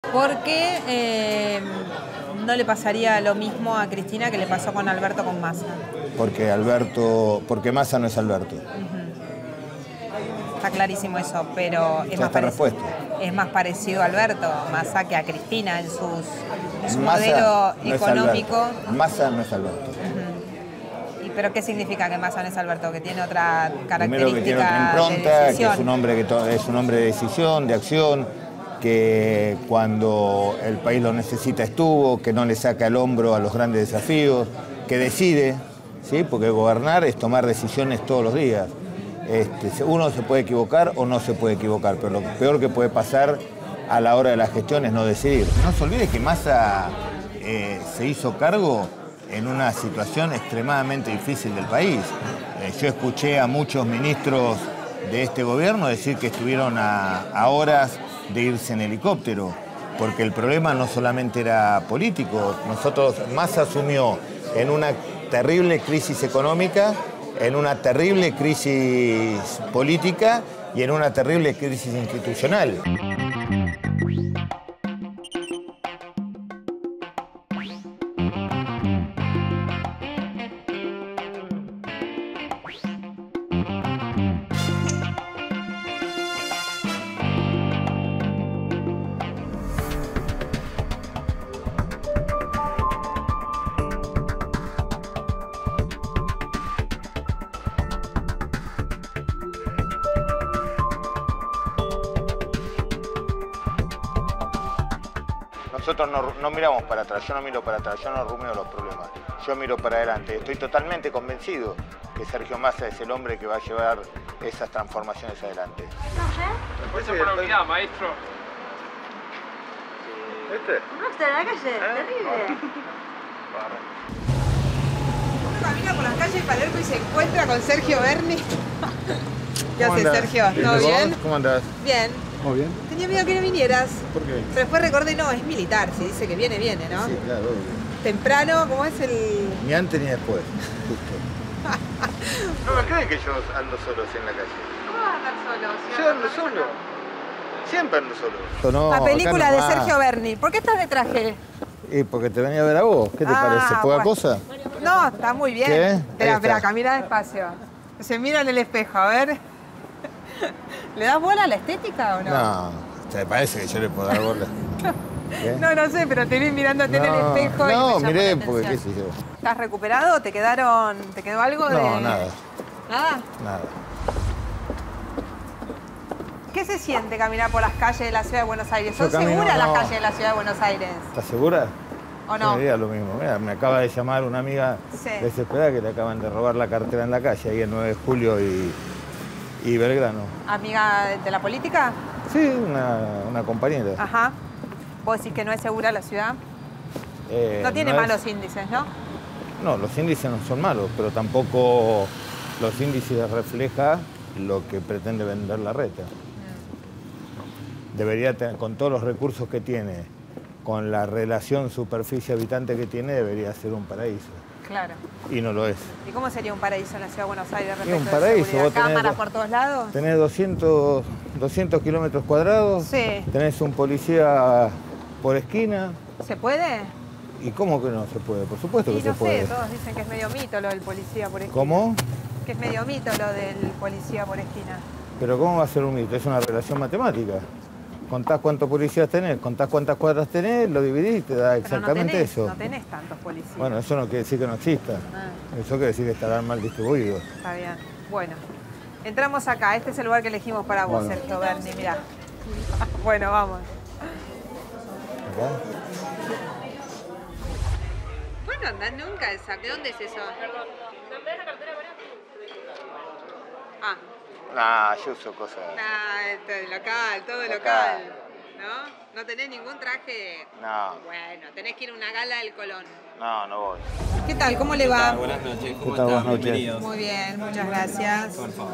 ¿Por qué no le pasaría lo mismo a Cristina que le pasó con Alberto con Massa? Porque Massa no es Alberto. Está clarísimo eso, pero es más parecido a Alberto Massa que a Cristina en su modelo económico. Massa no es Alberto. ¿Pero qué significa que Massa no es Alberto? Que tiene otra característica. Primero que tiene otra impronta, que es un hombre de decisión, de acción, que cuando el país lo necesita estuvo, que no le saca el hombro a los grandes desafíos, que decide, ¿sí? Porque gobernar es tomar decisiones todos los días. Uno se puede equivocar o no se puede equivocar, pero lo peor que puede pasar a la hora de la gestión es no decidir. No se olvide que Massa se hizo cargo en una situación extremadamente difícil del país. Yo escuché a muchos ministros de este gobierno decir que estuvieron a horas de irse en helicóptero, porque el problema no solamente era político. Massa asumió en una terrible crisis económica, en una terrible crisis política y en una terrible crisis institucional. Nosotros no miramos para atrás, yo no miro para atrás, yo no rumeo los problemas, yo miro para adelante. Estoy totalmente convencido que Sergio Massa es el hombre que va a llevar esas transformaciones adelante. Eso por unidad, maestro. ¿Viste? No está en la calle, terrible. Uno camina por las calles de Palermo y se encuentra con Sergio Berni. ¿Qué haces, Sergio? ¿Todo bien? ¿Cómo andás? Bien. ¿Muy bien? Tenía miedo que no vinieras. ¿Por qué? Pero después recordé, no, es militar. Si dice que viene, ¿no? Sí, claro, obvio. Temprano, ¿cómo es el...? Ni antes ni después, justo. No me creen que yo ando solo en la calle. ¿Cómo vas a andar solo? Yo ando solo. Siempre ando solo. No, la película de no Sergio Berni. ¿Por qué estás de traje? Y porque te venía a ver a vos. ¿Qué te parece? ¿Poca cosa? No, está muy bien. ¿Qué? Espera, camina despacio. Se mira en el espejo, a ver. ¿Le das bola a la estética o no? No, ¿te parece que yo le puedo dar bola? ¿Qué? No sé, pero te vi mirándote en el espejo. No, miré, porque qué sé yo. ¿Estás recuperado? ¿Te quedó algo de...? No, nada. ¿Nada? Nada. ¿Qué se siente caminar por las calles de la Ciudad de Buenos Aires? ¿Son Yo camino, seguras las no. calles de la Ciudad de Buenos Aires? ¿Estás segura? ¿O no? Me diga lo mismo. Mira, me acaba de llamar una amiga desesperada que le acaban de robar la cartera en la calle, ahí en 9 de Julio y Belgrano. ¿Amiga de la política? Sí, una compañera. Ajá. ¿Vos decís que no es segura la ciudad? No tiene malos índices, ¿no? No, los índices no son malos, pero tampoco los índices reflejan lo que pretende vender la reta. Debería tener, con todos los recursos que tiene, con la relación superficie-habitante que tiene, debería ser un paraíso. Claro. Y no lo es. ¿Y cómo sería un paraíso en la Ciudad de Buenos Aires respecto un paraíso, de vos tenés, cámaras por todos lados? Tenés 200 kilómetros cuadrados, Sí. Tenés un policía por esquina. ¿Se puede? ¿Y cómo que no se puede? Por supuesto que se puede. No sé, todos dicen que es medio mito lo del policía por esquina. ¿Cómo? Que es medio mito lo del policía por esquina. Pero ¿cómo va a ser un mito? Es una relación matemática. Contás cuántos policías tenés, contás cuántas cuadras tenés, lo dividís y te da exactamente eso. No tenés tantos policías. Bueno, eso no quiere decir que no exista. Eso quiere decir que estarán mal distribuidos. Está bien. Bueno, entramos acá. Este es el lugar que elegimos para vos, Sergio Berni. Mirá. Bueno, vamos. ¿Acá? Vos no andás nunca esa. ¿De dónde es eso? Ah. Nah, yo uso cosas. Local, todo local. ¿No? ¿No tenés ningún traje? No. Bueno, tenés que ir a una gala del Colón. No, no voy. ¿Qué tal? ¿Cómo le va? Buenas noches, ¿cómo ¿Qué tal? están? Buenas noches. Bienvenidos. Muy bien, muchas gracias. Por favor.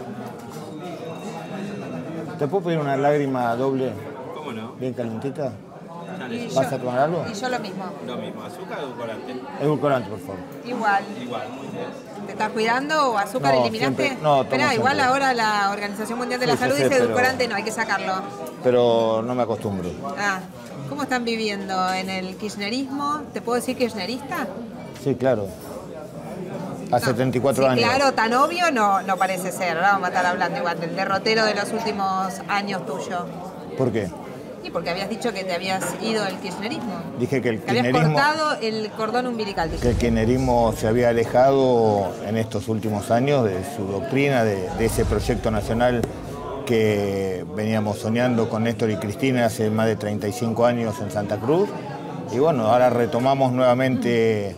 ¿Te puedo pedir una lágrima doble, ¿Cómo no? bien calentita? Y ¿Vas yo- a tomar algo? Y yo lo mismo. Lo mismo, azúcar o edulcorante. Edulcorante, por favor. Igual. Igual, muy bien. ¿Te estás cuidando o azúcar No, eliminaste? siempre- no, tomo Esperá, igual siempre. ahora la Organización Mundial de la Sí, yo Salud sé, dice pero- edulcorante no, hay que sacarlo. Pero no me acostumbro. Ah, ¿Cómo están viviendo en el kirchnerismo? ¿Te puedo decir kirchnerista? Sí, claro. Hace 34 años. Claro, tan obvio no parece ser. Ahora vamos a estar hablando igual del derrotero de los últimos años tuyo. ¿Por qué? Y porque habías dicho que te habías ido del kirchnerismo. Dije que el kirchnerismo... habías cortado el cordón umbilical. Que el kirchnerismo se había alejado en estos últimos años de su doctrina, de ese proyecto nacional que veníamos soñando con Néstor y Cristina hace más de 35 años en Santa Cruz. Y bueno, ahora retomamos nuevamente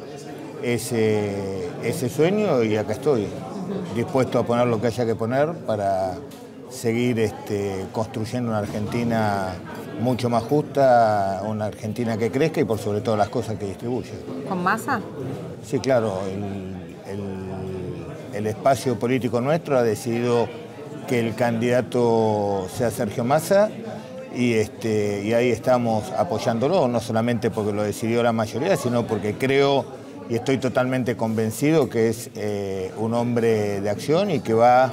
ese sueño y acá estoy, dispuesto a poner lo que haya que poner para seguir construyendo una Argentina mucho más justa, una Argentina que crezca y por sobre todo las cosas que distribuye. ¿Con Massa? Sí, claro. El espacio político nuestro ha decidido que el candidato sea Sergio Massa y ahí estamos apoyándolo, no solamente porque lo decidió la mayoría, sino porque creo y estoy totalmente convencido que es un hombre de acción y que va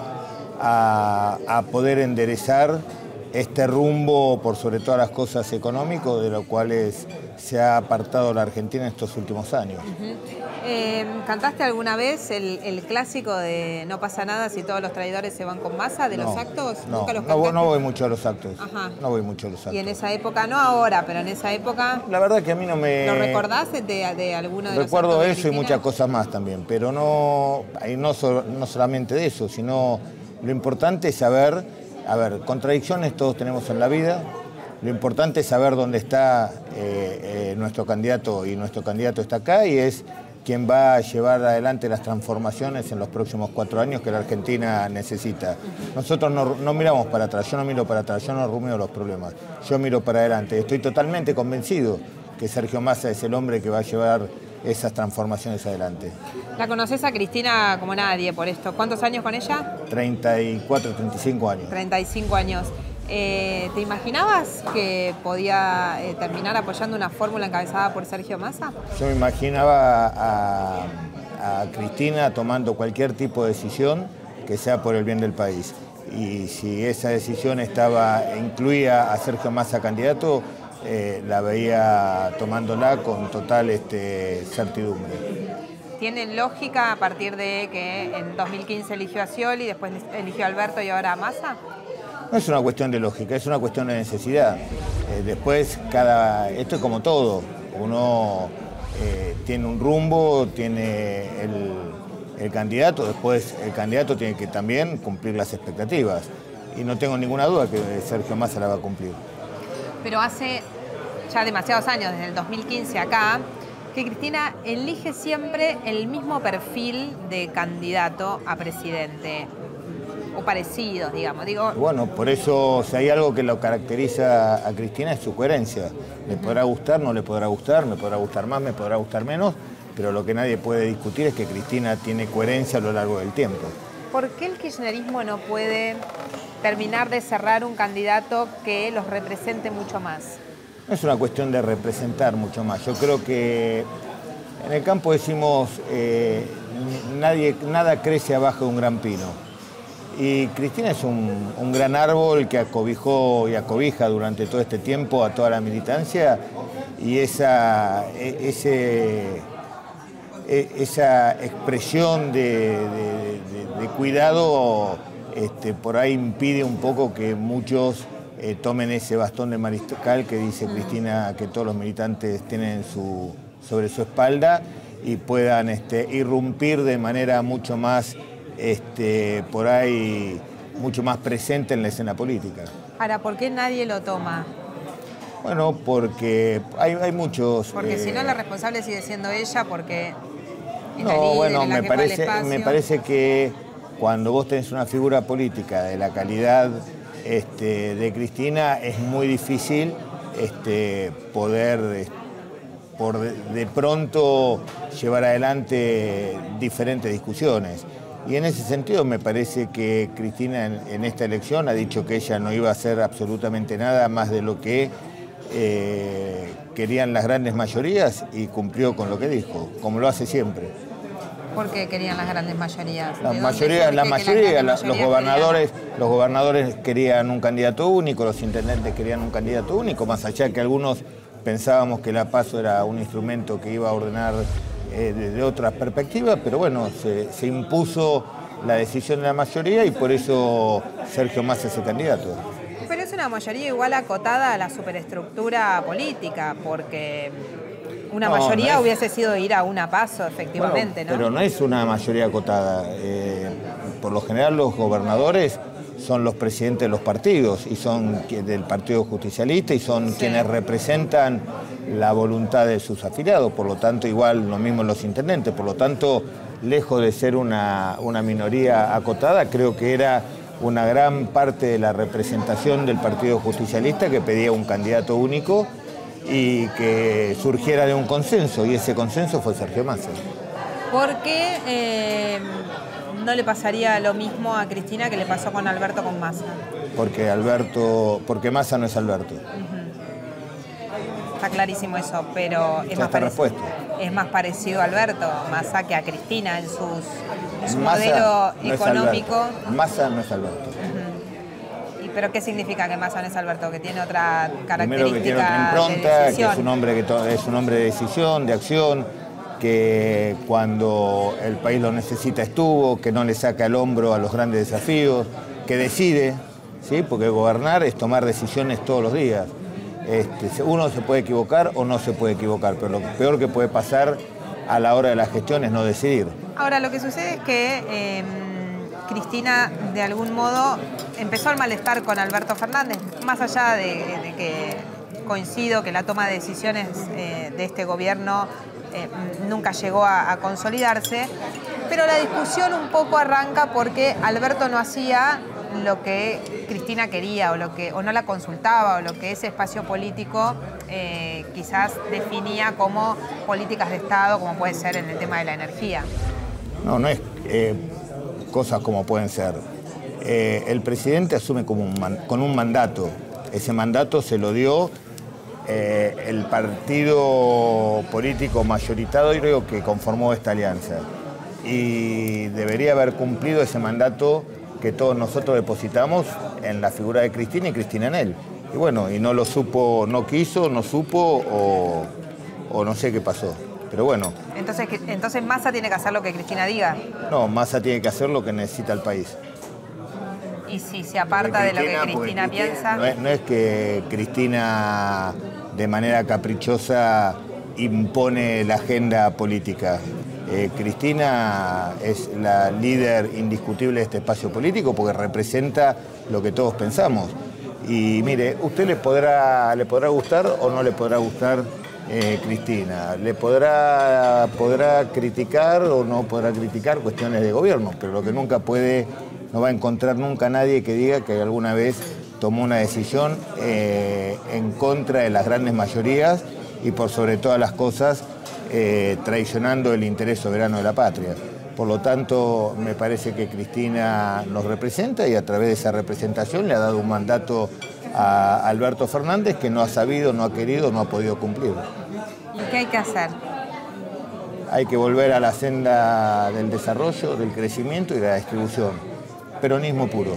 a poder enderezar este rumbo, por sobre todas las cosas económico, de lo cual se ha apartado la Argentina en estos últimos años. ¿Cantaste alguna vez el clásico de No pasa nada si todos los traidores se van con Massa de los actos? No, no voy mucho a los actos. Ajá. No voy mucho a los actos. Y en esa época, no ahora, pero en esa época... La verdad que a mí no me... ¿Lo recordás de alguno de los actos? Recuerdo eso y muchas cosas más también, pero no solamente de eso, sino lo importante es saber... A ver, contradicciones todos tenemos en la vida. Lo importante es saber dónde está nuestro candidato, y nuestro candidato está acá y es quien va a llevar adelante las transformaciones en los próximos 4 años que la Argentina necesita. Nosotros no miramos para atrás, yo no miro para atrás, yo no rumeo los problemas, yo miro para adelante. Estoy totalmente convencido que Sergio Massa es el hombre que va a llevar esas transformaciones adelante. La conoces a Cristina como nadie por esto. ¿Cuántos años con ella? 34, 35 años. 35 años. ¿Te imaginabas que podía terminar apoyando una fórmula encabezada por Sergio Massa? Yo me imaginaba a Cristina tomando cualquier tipo de decisión que sea por el bien del país. Y si esa decisión incluía a Sergio Massa candidato, la veía tomándola con total certidumbre. ¿Tiene lógica a partir de que en 2015 eligió a Scioli, después eligió a Alberto y ahora a Massa? No es una cuestión de lógica, es una cuestión de necesidad. Después, esto es como todo. Uno tiene un rumbo, tiene el candidato, después el candidato tiene que también cumplir las expectativas. Y no tengo ninguna duda que Sergio Massa la va a cumplir. Pero hace ya demasiados años, desde el 2015 acá, que Cristina elige siempre el mismo perfil de candidato a presidente, o parecidos, digamos. Bueno, por eso, si hay algo que lo caracteriza a Cristina es su coherencia. Le podrá gustar, no le podrá gustar, me podrá gustar más, me podrá gustar menos, pero lo que nadie puede discutir es que Cristina tiene coherencia a lo largo del tiempo. ¿Por qué el kirchnerismo no puede terminar de cerrar un candidato que los represente mucho más? No es una cuestión de representar mucho más. Yo creo que en el campo decimos nada crece abajo de un gran pino. Y Cristina es un gran árbol que acobijó y acobija durante todo este tiempo a toda la militancia y esa expresión de cuidado por ahí impide un poco que muchos tomen ese bastón de mariscal que dice Cristina que todos los militantes tienen sobre su espalda y puedan irrumpir de manera mucho más, por ahí, mucho más presente en la escena política. Ahora, ¿por qué nadie lo toma? Bueno, porque hay muchos... Porque si no, la responsable sigue siendo ella, porque... No, bueno, me parece que cuando vos tenés una figura política de la calidad de Cristina, es muy difícil poder de pronto llevar adelante diferentes discusiones. Y en ese sentido me parece que Cristina en esta elección ha dicho que ella no iba a hacer absolutamente nada más de lo que querían las grandes mayorías y cumplió con lo que dijo, como lo hace siempre. ¿Por qué querían las grandes mayorías? La mayoría, los gobernadores querían un candidato único, los intendentes querían un candidato único, más allá que algunos pensábamos que la PASO era un instrumento que iba a ordenar desde otras perspectivas, pero bueno, se impuso la decisión de la mayoría y por eso Sergio Massa es el candidato. Pero es una mayoría igual acotada a la superestructura política, porque una mayoría hubiese sido ir a una PASO, efectivamente, bueno, ¿no? Pero no es una mayoría acotada. Por lo general los gobernadores son los presidentes de los partidos y son del Partido Justicialista y son quienes representan la voluntad de sus afiliados, por lo tanto igual lo mismo los intendentes, por lo tanto lejos de ser una minoría acotada, creo que era una gran parte de la representación del Partido Justicialista que pedía un candidato único y que surgiera de un consenso, y ese consenso fue Sergio Massa. ¿Por qué no le pasaría lo mismo a Cristina que le pasó con Alberto con Massa? Porque Massa no es Alberto. Está clarísimo eso, pero es más parecido a Alberto Massa que a Cristina en su modelo económico. Massa no es Alberto. ¿Pero qué significa que Massa no es Alberto? ¿Que tiene otra característica? Primero que tiene otra impronta, que es un hombre de decisión, de acción, que cuando el país lo necesita estuvo, que no le saca el hombro a los grandes desafíos, que decide, ¿sí? Porque gobernar es tomar decisiones todos los días. Uno se puede equivocar o no se puede equivocar, pero lo peor que puede pasar a la hora de la gestión es no decidir. Ahora, lo que sucede es que Cristina, de algún modo, empezó el malestar con Alberto Fernández, más allá de que coincido que la toma de decisiones de este gobierno nunca llegó a consolidarse, pero la discusión un poco arranca porque Alberto no hacía lo que Cristina quería o no la consultaba, o lo que ese espacio político quizás definía como políticas de Estado, como puede ser en el tema de la energía. No es cosas como pueden ser. El presidente asume con un mandato. Ese mandato se lo dio el partido político mayoritario que conformó esta alianza. Y debería haber cumplido ese mandato que todos nosotros depositamos en la figura de Cristina y Cristina en él. Y bueno, y no lo supo, no quiso, no supo o no sé qué pasó. Pero bueno. Entonces Massa tiene que hacer lo que Cristina diga. No, Massa tiene que hacer lo que necesita el país. ¿Y si se aparta de lo que Cristina piensa? No es que Cristina de manera caprichosa impone la agenda política. Cristina es la líder indiscutible de este espacio político porque representa lo que todos pensamos. Y mire, usted le podrá gustar o no le podrá gustar Cristina. Le podrá criticar o no podrá criticar cuestiones de gobierno, pero lo que no va a encontrar nunca nadie que diga que alguna vez tomó una decisión en contra de las grandes mayorías y por sobre todas las cosas traicionando el interés soberano de la patria. Por lo tanto, me parece que Cristina nos representa y a través de esa representación le ha dado un mandato a Alberto Fernández que no ha sabido, no ha querido, no ha podido cumplir. ¿Y qué hay que hacer? Hay que volver a la senda del desarrollo, del crecimiento y de la distribución. Peronismo puro.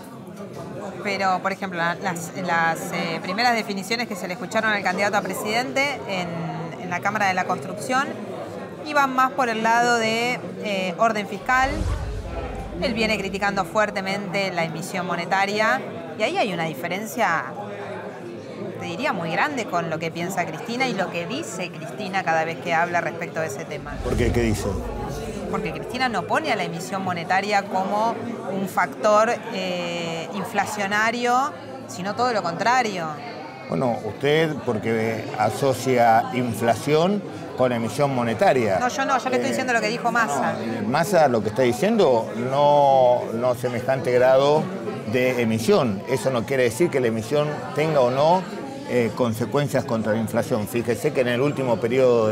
Pero, por ejemplo, las primeras definiciones que se le escucharon al candidato a presidente en la Cámara de la Construcción iban más por el lado de orden fiscal. Él viene criticando fuertemente la emisión monetaria y ahí hay una diferencia, te diría, muy grande con lo que piensa Cristina y lo que dice Cristina cada vez que habla respecto de ese tema. ¿Por qué? ¿Qué dice? Porque Cristina no pone a la emisión monetaria como un factor inflacionario, sino todo lo contrario. Bueno, usted porque asocia inflación con emisión monetaria. No, yo no, yo le estoy diciendo lo que dijo Massa. Massa lo que está diciendo no semejante grado de emisión. Eso no quiere decir que la emisión tenga o no consecuencias contra la inflación. Fíjese que en el último periodo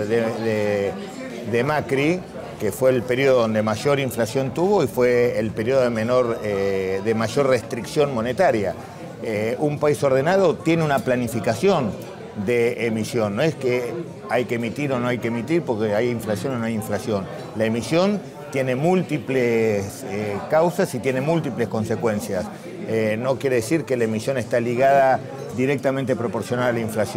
de Macri, que fue el periodo donde mayor inflación tuvo y fue el periodo de mayor restricción monetaria. Un país ordenado tiene una planificación de emisión. No es que hay que emitir o no hay que emitir porque hay inflación o no hay inflación. La emisión tiene múltiples causas y tiene múltiples consecuencias. No quiere decir que la emisión está ligada directamente proporcional a la inflación.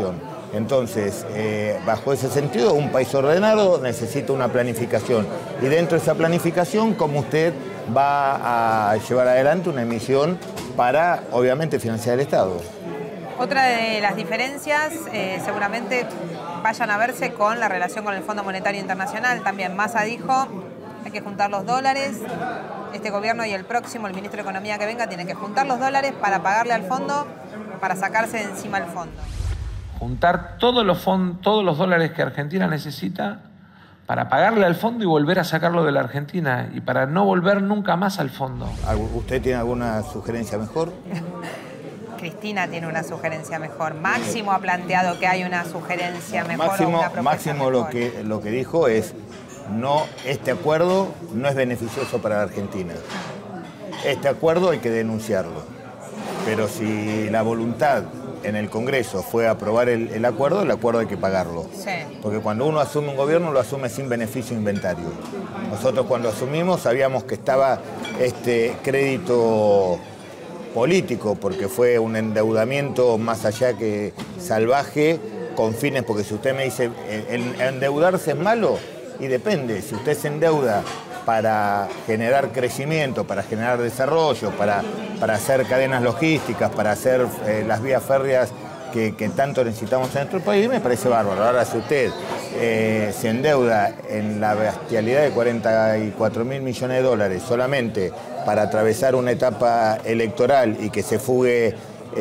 Entonces, bajo ese sentido, un país ordenado necesita una planificación. Y dentro de esa planificación, como usted va a llevar adelante una emisión para, obviamente, financiar el Estado. Otra de las diferencias seguramente vayan a verse con la relación con el Fondo Monetario Internacional. También Massa dijo, hay que juntar los dólares. Este gobierno y el próximo, el ministro de Economía que venga, tiene que juntar los dólares para pagarle al fondo, para sacarse de encima el fondo. Juntar todos los dólares que Argentina necesita para pagarle al fondo y volver a sacarlo de la Argentina y para no volver nunca más al fondo. ¿Usted tiene alguna sugerencia mejor? Cristina tiene una sugerencia mejor. Máximo ha planteado que hay una sugerencia mejor. Máximo mejor. Lo que dijo es, no, este acuerdo no es beneficioso para la Argentina. Este acuerdo hay que denunciarlo. Pero si la voluntad en el Congreso fue aprobar el acuerdo hay que pagarlo. Sí. Porque cuando uno asume un gobierno, lo asume sin beneficio inventario. Nosotros cuando asumimos sabíamos que estaba este crédito político, porque fue un endeudamiento más allá que salvaje, con fines, porque si usted me dice, endeudarse es malo, y depende, si usted se endeuda para generar crecimiento, para generar desarrollo, para hacer cadenas logísticas, para hacer las vías férreas que tanto necesitamos en nuestro país, me parece bárbaro. Ahora, si usted se endeuda en la bestialidad de 44.000 millones de dólares solamente para atravesar una etapa electoral y que se fugue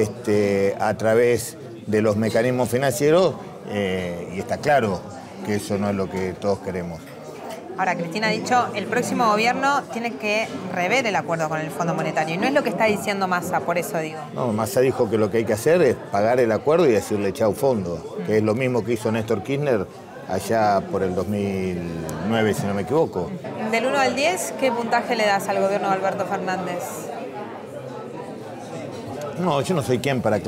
a través de los mecanismos financieros, y está claro que eso no es lo que todos queremos. Ahora, Cristina ha dicho, el próximo gobierno tiene que rever el acuerdo con el Fondo Monetario. Y no es lo que está diciendo Massa, por eso digo. No, Massa dijo que lo que hay que hacer es pagar el acuerdo y decirle chau fondo, que es lo mismo que hizo Néstor Kirchner allá por el 2009, si no me equivoco. Del 1 al 10, ¿qué puntaje le das al gobierno de Alberto Fernández? No, yo no soy quien para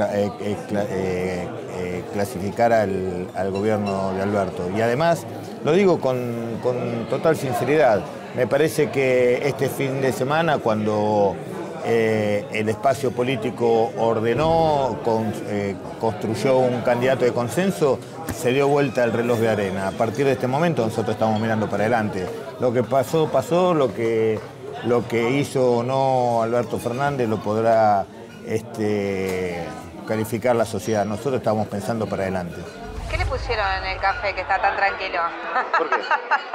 clasificar al gobierno de Alberto. Y además, lo digo con total sinceridad, me parece que este fin de semana, cuando el espacio político ordenó, construyó un candidato de consenso, se dio vuelta el reloj de arena. A partir de este momento nosotros estamos mirando para adelante. Lo que pasó, pasó, lo que hizo o no Alberto Fernández lo podrá calificar la sociedad. Nosotros estamos pensando para adelante. ¿Qué le pusieron en el café que está tan tranquilo? ¿Por qué?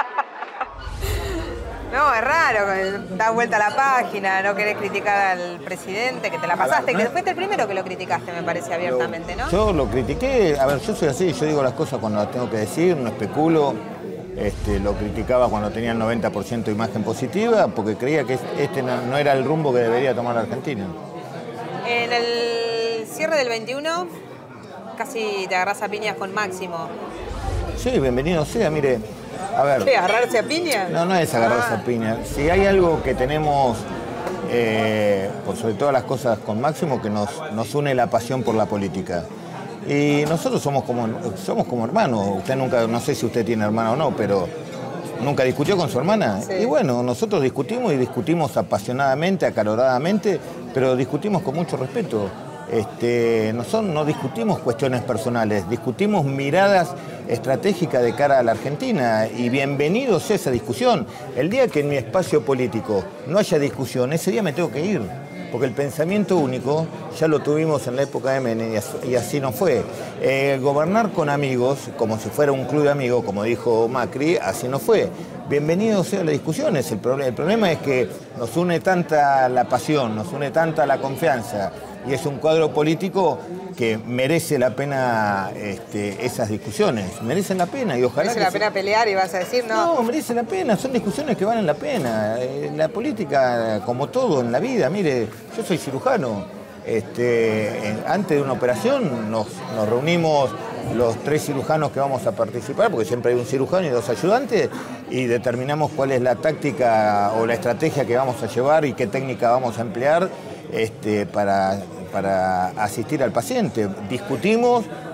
No, es raro, da vuelta a la página, no querés criticar al presidente, que te la pasaste, que fuiste el primero que lo criticaste, me parece, abiertamente, ¿no? Yo lo critiqué, a ver, yo soy así, yo digo las cosas cuando las tengo que decir, no especulo. Lo criticaba cuando tenía el 90% de imagen positiva, porque creía que no era el rumbo que debería tomar la Argentina. En el cierre del 21, casi te agarrás a piñas con Máximo. Sí, bienvenido sea, mire, a ver. ¿Qué, agarrarse a piñas? No es agarrarse a piñas. Si hay algo que tenemos, por sobre todas las cosas con Máximo, que nos une la pasión por la política. Y nosotros somos como hermanos. Usted nunca, no sé si usted tiene hermana o no, pero ¿nunca discutió con su hermana? Sí. Y bueno, nosotros discutimos y discutimos apasionadamente, acaloradamente, pero discutimos con mucho respeto. No discutimos cuestiones personales, discutimos miradas estratégicas de cara a la Argentina, y bienvenido sea esa discusión. El día que en mi espacio político no haya discusión, ese día me tengo que ir, porque el pensamiento único ya lo tuvimos en la época de Menem y así no fue. Gobernar con amigos, como si fuera un club de amigos, como dijo Macri, así no fue. Bienvenido sea las discusiones. El problema es que nos une tanta la pasión, nos une tanta la confianza, y es un cuadro político que merece la pena esas discusiones. Merecen la pena y ojalá. ¿Merece la pena pelear y vas a decir no? No, merece la pena, son discusiones que valen la pena. La política, como todo en la vida, mire, yo soy cirujano. Antes de una operación nos reunimos los 3 cirujanos que vamos a participar, porque siempre hay un cirujano y 2 ayudantes, y determinamos cuál es la táctica o la estrategia que vamos a llevar y qué técnica vamos a emplear para asistir al paciente. Discutimos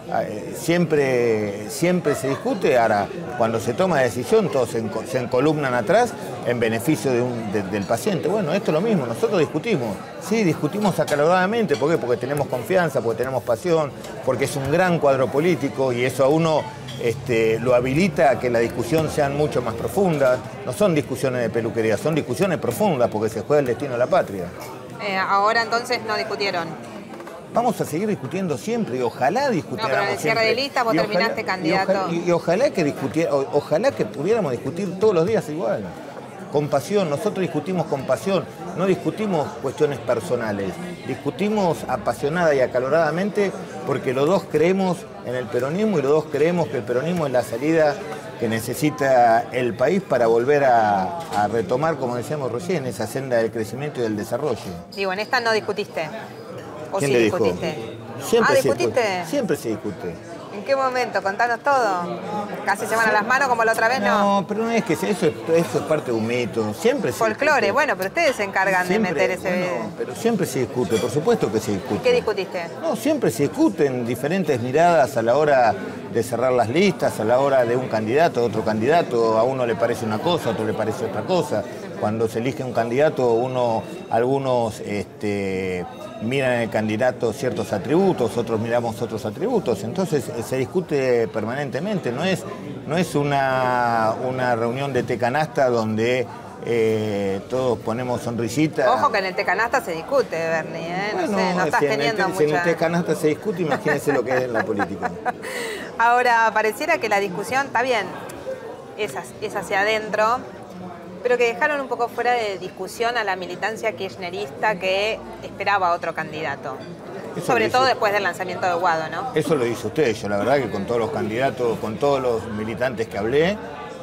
siempre se discute. Ahora, cuando se toma decisión, todos se encolumnan atrás en beneficio del paciente. Bueno, esto es lo mismo, nosotros discutimos. Sí, discutimos acaloradamente. ¿Por qué? Porque tenemos confianza, porque tenemos pasión, porque es un gran cuadro político y eso a uno lo habilita a que la discusión sean mucho más profundas. No son discusiones de peluquería, son discusiones profundas porque se juega el destino de la patria. Ahora entonces no discutieron. Vamos a seguir discutiendo siempre y ojalá discutiéramos. No, pero en el cierre de lista vos terminaste candidato. Y ojalá que pudiéramos discutir todos los días igual. Con pasión, nosotros discutimos con pasión, no discutimos cuestiones personales, discutimos apasionada y acaloradamente porque los dos creemos en el peronismo y los dos creemos que el peronismo es la salida que necesita el país para volver a retomar, como decíamos recién, esa senda del crecimiento y del desarrollo. Digo, en esta no discutiste. ¿O ¿Quién sí le dijo? discutiste? Siempre ¿discutiste? Siempre se discute. ¿En qué momento? Contanos todo. ¿Casi se van a las manos como la otra vez? No, pero no es que eso es parte de un mito. Siempre se folclore, discute. Bueno, pero ustedes se encargan de meter ese... Bueno, pero siempre se discute, por supuesto que se discute. ¿Qué discutiste? No, siempre se discuten diferentes miradas a la hora de cerrar las listas, a la hora de un candidato, a otro candidato. A uno le parece una cosa, a otro le parece otra cosa. Cuando se elige un candidato, algunos miran en el candidato ciertos atributos, otros miramos otros atributos. Entonces se discute permanentemente. No es una reunión de té canasta donde todos ponemos sonrisitas. Ojo que en el té canasta se discute, Bernie, ¿eh? Bueno, no sé, no estás teniendo mucha... Si en el té canasta se discute, imagínense lo que es en la política. Ahora, pareciera que la discusión, está bien, es hacia adentro, pero que dejaron un poco fuera de discusión a la militancia kirchnerista que esperaba otro candidato. Sobre todo después del lanzamiento de Guado, ¿no? Eso lo hizo usted. Yo la verdad que con todos los candidatos, con todos los militantes que hablé,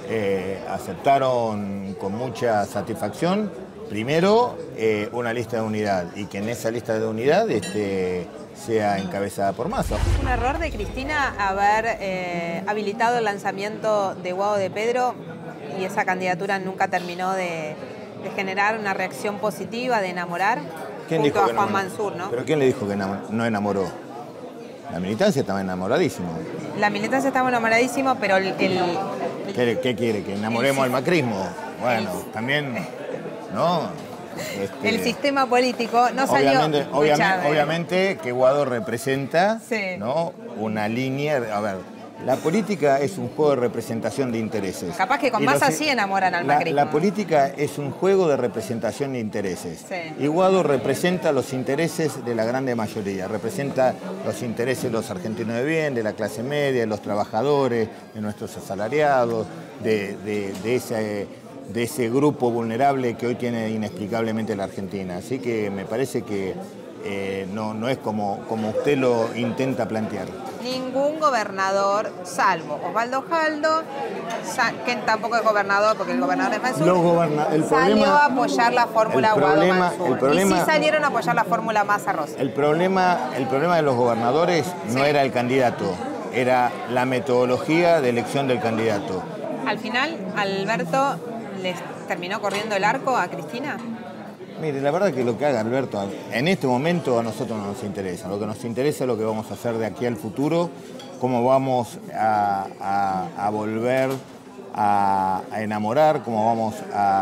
aceptaron con mucha satisfacción, primero, una lista de unidad y que en esa lista de unidad sea encabezada por Massa. ¿Es un error de Cristina haber habilitado el lanzamiento de Guado de Pedro y esa candidatura nunca terminó de generar una reacción positiva, de enamorar? ¿Quién junto dijo a que Juan no, Mansur, ¿no? ¿Pero quién le dijo que no enamoró? La militancia estaba enamoradísima. La militancia estaba enamoradísima, pero ¿Qué quiere? ¿Que enamoremos al macrismo? Bueno, también, ¿no? El sistema político no salió... Obviamente que Guado representa, sí, ¿no?, una línea... A ver, la política es un juego de representación de intereses. Capaz que con Massa sí enamoran al macrismo. La política es un juego de representación de intereses. Sí. Y Guado representa los intereses de la grande mayoría. Representa los intereses de los argentinos de bien, de la clase media, de los trabajadores, de nuestros asalariados, de ese grupo vulnerable que hoy tiene inexplicablemente la Argentina. Así que me parece que no es como usted lo intenta plantear. Ningún gobernador, salvo Osvaldo Jaldo, que tampoco es gobernador porque el gobernador es Mansur, salió a apoyar la fórmula Guado Mansur. Y sí salieron a apoyar la fórmula Massa Rossi. El problema de los gobernadores no era el candidato, era la metodología de elección del candidato. Al final, Alberto les terminó corriendo el arco a Cristina. Mire, la verdad que lo que haga Alberto, en este momento a nosotros no nos interesa. Lo que nos interesa es lo que vamos a hacer de aquí al futuro, cómo vamos a volver a enamorar, cómo vamos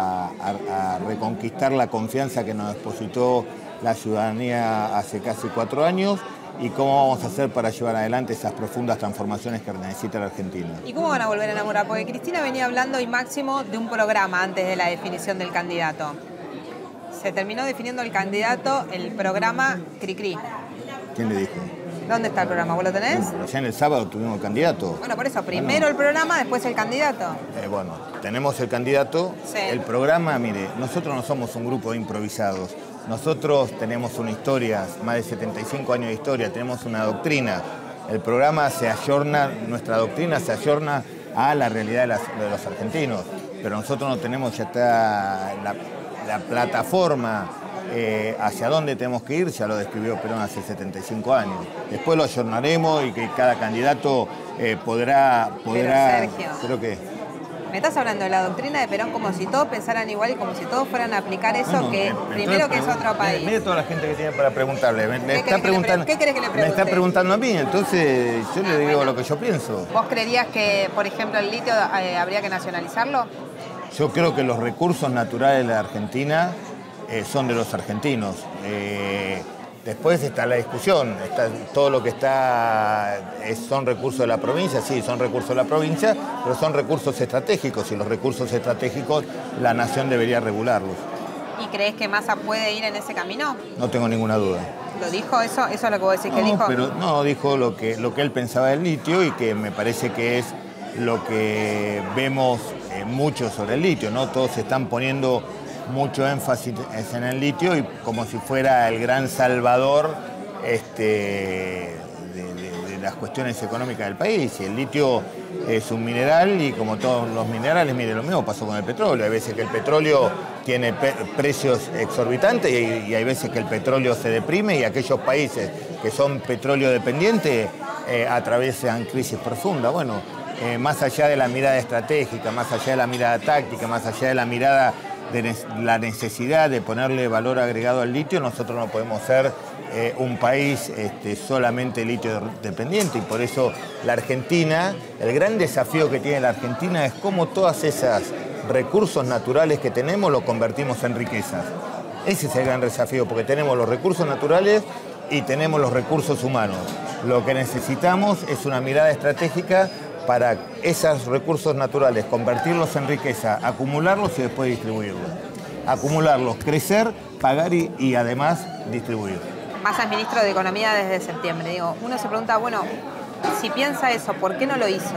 a reconquistar la confianza que nos depositó la ciudadanía hace casi 4 años y cómo vamos a hacer para llevar adelante esas profundas transformaciones que necesita la Argentina. ¿Y cómo van a volver a enamorar? Porque Cristina venía hablando, y Máximo, de un programa antes de la definición del candidato. Se terminó definiendo el candidato, el programa Cricri. ¿Quién le dijo? ¿Dónde está el programa? ¿Vos lo tenés? Ya en el sábado tuvimos el candidato. Bueno, por eso, primero el programa, después el candidato. Bueno, tenemos el candidato. Sí. El programa, mire, nosotros no somos un grupo de improvisados. Nosotros tenemos una historia, más de 75 años de historia, tenemos una doctrina. El programa se ayorna, nuestra doctrina se ayorna a la realidad de los argentinos. Pero nosotros no tenemos, ya está la plataforma hacia dónde tenemos que ir, ya lo describió Perón hace 75 años. Después lo ayornaremos y que cada candidato podrá... Pero Sergio, ¿pero qué? Me estás hablando de la doctrina de Perón como si todos pensaran igual y como si todos fueran a aplicar eso, que primero que es otro país. Mire toda la gente que tiene para preguntarle. ¿Qué querés que le pregunte? Me está preguntando a mí, entonces yo le digo lo que yo pienso. ¿Vos creerías que, por ejemplo, el litio habría que nacionalizarlo? Yo creo que los recursos naturales de la Argentina son de los argentinos. Después está la discusión, todo lo que son recursos de la provincia, sí, son recursos de la provincia, pero son recursos estratégicos y los recursos estratégicos la nación debería regularlos. ¿Y crees que Massa puede ir en ese camino? No tengo ninguna duda. ¿Lo dijo eso? ¿Eso es lo que vos decís que dijo? Pero no, dijo lo que él pensaba del litio y que me parece que es lo que vemos mucho sobre el litio, ¿no? Todos se están poniendo mucho énfasis en el litio y como si fuera el gran salvador de las cuestiones económicas del país. Y el litio es un mineral y como todos los minerales, mire, lo mismo pasó con el petróleo. Hay veces que el petróleo tiene precios exorbitantes y hay veces que el petróleo se deprime y aquellos países que son petróleo dependientes atraviesan crisis profundas. Bueno, más allá de la mirada estratégica, más allá de la mirada táctica, más allá de la mirada de la necesidad de ponerle valor agregado al litio, nosotros no podemos ser un país solamente litio dependiente y por eso la Argentina, el gran desafío que tiene la Argentina es cómo todos esos recursos naturales que tenemos los convertimos en riquezas. Ese es el gran desafío porque tenemos los recursos naturales y tenemos los recursos humanos. Lo que necesitamos es una mirada estratégica para esos recursos naturales, convertirlos en riqueza, acumularlos y después distribuirlos. Acumularlos, crecer, pagar y además distribuir. Massa es ministro de Economía desde septiembre. Digo, uno se pregunta, bueno, si piensa eso, ¿por qué no lo hizo?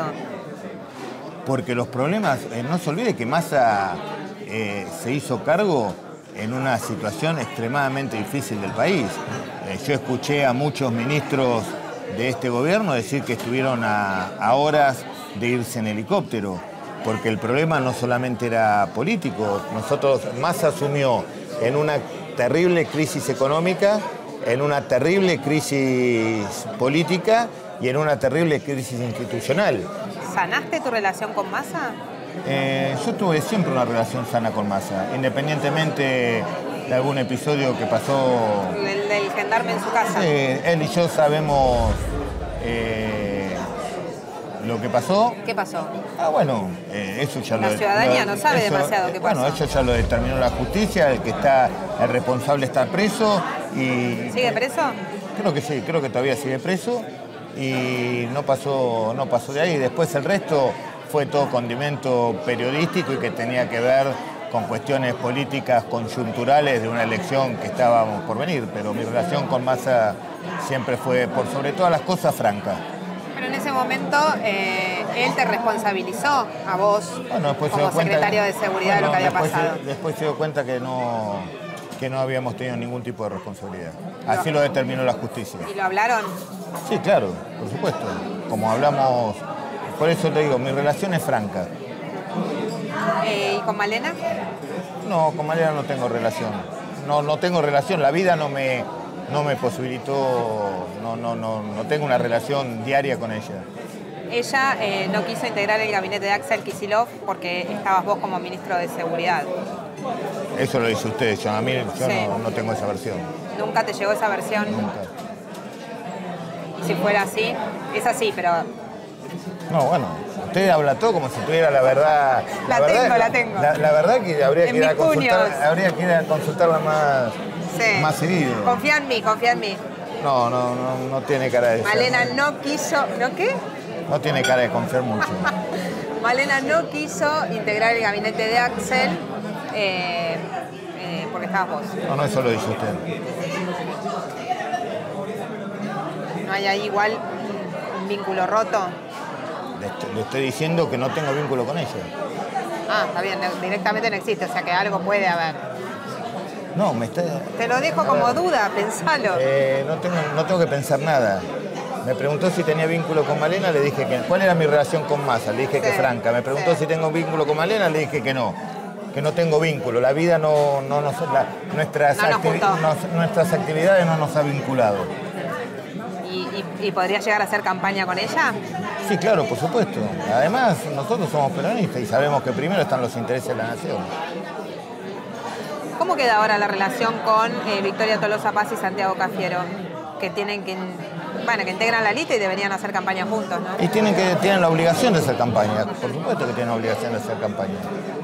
Porque los problemas, no se olvide que Massa se hizo cargo en una situación extremadamente difícil del país. Yo escuché a muchos ministros de este gobierno decir que estuvieron a horas de irse en helicóptero, porque el problema no solamente era político. Massa asumió en una terrible crisis económica, en una terrible crisis política y en una terrible crisis institucional. ¿Sanaste tu relación con Massa? Yo tuve siempre una relación sana con Massa, independientemente de algún episodio que pasó. El del gendarme en su casa. Sí, él y yo sabemos lo que pasó. ¿Qué pasó? Bueno, eso ya La ciudadanía no sabe demasiado qué pasó. Bueno, eso ya lo determinó la justicia, el responsable está preso y... ¿Sigue preso? Creo que sí, creo que todavía sigue preso y no pasó de ahí. Después el resto fue todo condimento periodístico y que tenía que ver con cuestiones políticas conjunturales de una elección que estábamos por venir, pero mi relación con Massa siempre fue, por sobre todas las cosas, franca. Pero en ese momento él te responsabilizó a vos como secretario de Seguridad de lo que había pasado. Después se dio cuenta que no habíamos tenido ningún tipo de responsabilidad. Así lo determinó la justicia. ¿Y lo hablaron? Sí, claro, por supuesto. Como hablamos, por eso te digo, mi relación es franca. ¿Y con Malena? No, con Malena no tengo relación. No tengo relación, la vida no me posibilitó, no tengo una relación diaria con ella. Ella no quiso integrar el gabinete de Axel Kicillof porque estabas vos como ministro de Seguridad. Eso lo dice usted, yo sí. no tengo esa versión. ¿Nunca te llegó esa versión? Nunca. Y si fuera así, es así, pero... No, bueno, usted habla todo como si tuviera la verdad. La tengo. La verdad que habría que ir a consultarla más seguido. Confía en mí. No tiene cara de... Malena no quiso... ¿No qué? No tiene cara de confiar mucho. Malena no quiso integrar el gabinete de Axel porque estabas vos. No, eso lo dice usted. ¿No hay ahí igual un vínculo roto? Le estoy diciendo que no tengo vínculo con ella. Ah, está bien, directamente no existe, o sea que algo puede haber. No, Te lo dejo como duda, pensalo. No tengo que pensar nada. Me preguntó si tenía vínculo con Malena, le dije que... ¿Cuál era mi relación con Massa? Le dije que franca. Me preguntó si tengo vínculo con Malena, le dije que no tengo vínculo. La vida nuestras actividades no nos ha vinculado. ¿Y ¿Y podría llegar a hacer campaña con ella? Sí, claro, por supuesto. Además, nosotros somos peronistas y sabemos que primero están los intereses de la nación. ¿Cómo queda ahora la relación con Victoria Tolosa Paz y Santiago Cafiero? Que tienen que integran la lista y deberían hacer campaña juntos, ¿no? Y tienen la obligación de hacer campaña, por supuesto que tienen la obligación de hacer campaña.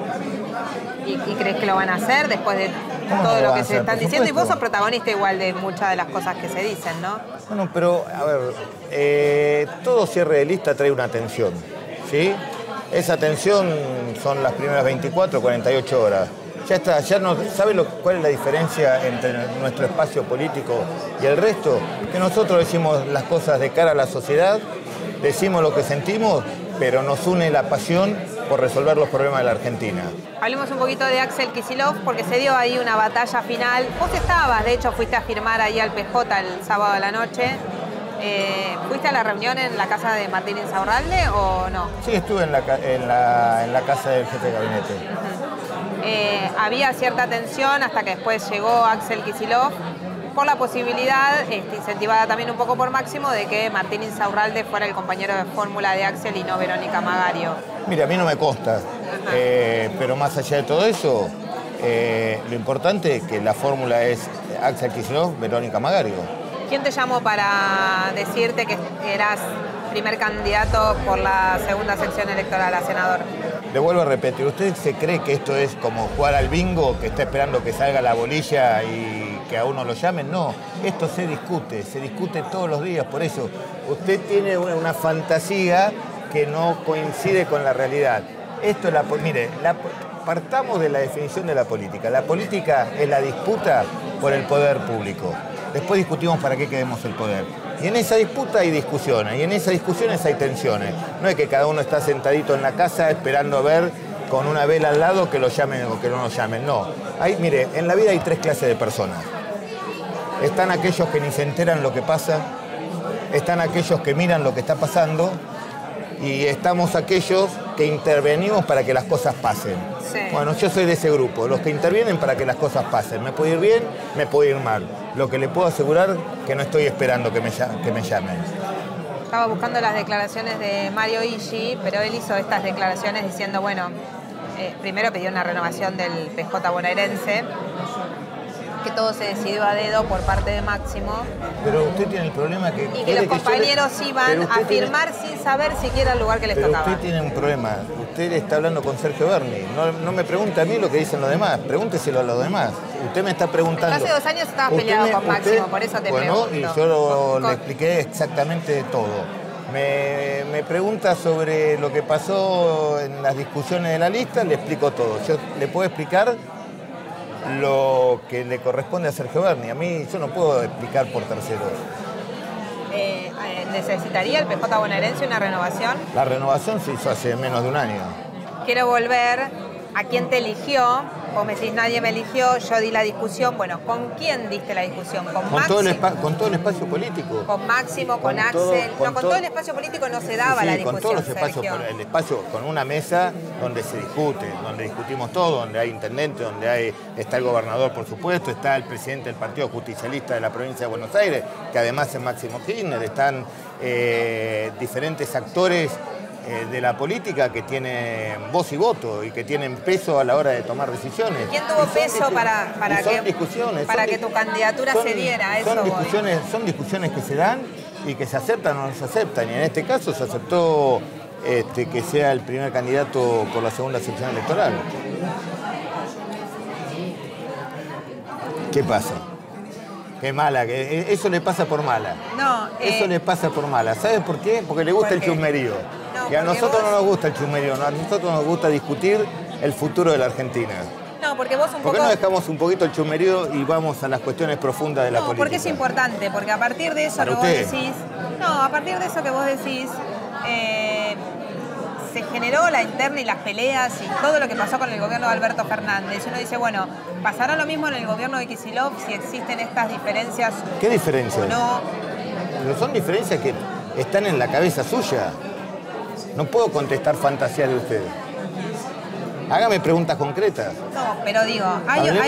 ¿Y crees que lo van a hacer después de todo lo que se están diciendo? Y vos sos protagonista igual de muchas de las cosas que se dicen, ¿no? Bueno, pero, a ver, todo cierre de lista trae una tensión, ¿sí? Esa tensión son las primeras 24 o 48 horas. Ya está, ya no. ¿Sabe cuál es la diferencia entre nuestro espacio político y el resto? Que nosotros decimos las cosas de cara a la sociedad, decimos lo que sentimos, pero nos une la pasión por resolver los problemas de la Argentina. Hablemos un poquito de Axel Kicillof, porque se dio ahí una batalla final. Vos estabas, de hecho, fuiste a firmar ahí al PJ el sábado de la noche. ¿Fuiste a la reunión en la casa de Martín Insaurralde o no? Sí, estuve en la casa del jefe de gabinete. Había cierta tensión hasta que después llegó Axel Kicillof por la posibilidad, incentivada también un poco por Máximo, de que Martín Insaurralde fuera el compañero de fórmula de Axel y no Verónica Magario. Mira, a mí no me consta, pero más allá de todo eso, lo importante es que la fórmula es Axel Kicillof, Verónica Magario. ¿Quién te llamó para decirte que eras primer candidato por la segunda sección electoral a senador? Le vuelvo a repetir, ¿usted se cree que esto es como jugar al bingo, que está esperando que salga la bolilla y que a uno lo llamen? No, esto se discute todos los días, por eso usted tiene una fantasía que no coincide con la realidad. Esto es partamos de la definición de la política. La política es la disputa por el poder público. Después discutimos para qué queremos el poder. Y en esa disputa hay discusiones, y en esas discusiones hay tensiones. No es que cada uno está sentadito en la casa esperando ver con una vela al lado que lo llamen o que no lo llamen. No. Mire, en la vida hay tres clases de personas. Están aquellos que ni se enteran lo que pasa, están aquellos que miran lo que está pasando, y estamos aquellos que intervenimos para que las cosas pasen. Sí. Bueno, yo soy de ese grupo, los que intervienen para que las cosas pasen. Me puede ir bien, me puede ir mal. Lo que le puedo asegurar que no estoy esperando que me llamen. Estaba buscando las declaraciones de Mario Iggi, pero él hizo estas declaraciones diciendo, bueno, primero pidió una renovación del PJ bonaerense, que todo se decidió a dedo por parte de Máximo. Pero usted tiene el problema que... Y que los compañeros iban a firmar sin saber siquiera el lugar que les tocaba. Pero usted tiene un problema. Usted está hablando con Sergio Berni. No me pregunte a mí lo que dicen los demás. Pregúnteselo a los demás. Usted me está preguntando... Hace 2 años estabas peleado con Máximo, por eso te pregunto. Y yo le expliqué exactamente todo. Me pregunta sobre lo que pasó en las discusiones de la lista, le explico todo. Yo le puedo explicar lo que le corresponde a Sergio Berni. A mí yo no puedo explicar por terceros. ¿Necesitaría el PJ bonaerense una renovación? La renovación se hizo hace menos de un año. Quiero volver a quién te eligió. Vos me decís, nadie me eligió, yo di la discusión. Bueno, ¿con quién diste la discusión? ¿Con Máximo? Con todo el espacio político. ¿Con Máximo, con Axel? Con todo el espacio político no se daba la discusión. Con todos los espacios, el espacio, con una mesa donde se discute, donde discutimos todo, donde hay intendente, donde está el gobernador, por supuesto, está el presidente del Partido Justicialista de la provincia de Buenos Aires, que además es Máximo Kirchner, están diferentes actores de la política que tienen voz y voto y que tienen peso a la hora de tomar decisiones. ¿Quién tuvo peso para que tu candidatura se diera? Son discusiones que se dan y que se aceptan o no se aceptan. Y en este caso se aceptó que sea el primer candidato por la segunda sección electoral. ¿Qué pasa? Qué mala, que eso le pasa por mala. No, eso le pasa por mala. ¿Sabes por qué? Porque le gusta el chusmerío. Y a nosotros no nos gusta el chusmerío, a nosotros nos gusta discutir el futuro de la Argentina. No, porque vos un poco... ¿Por qué no dejamos un poquito el chusmerío y vamos a las cuestiones profundas de la política? Porque es importante, porque a partir de eso a partir de eso que vos decís, se generó la interna y las peleas y todo lo que pasó con el gobierno de Alberto Fernández. Uno dice, bueno, ¿pasará lo mismo en el gobierno de Kicillof si existen estas diferencias? ¿Qué diferencias? ¿O no? Pero son diferencias que están en la cabeza suya. No puedo contestar fantasías de usted. Hágame preguntas concretas. No, pero digo,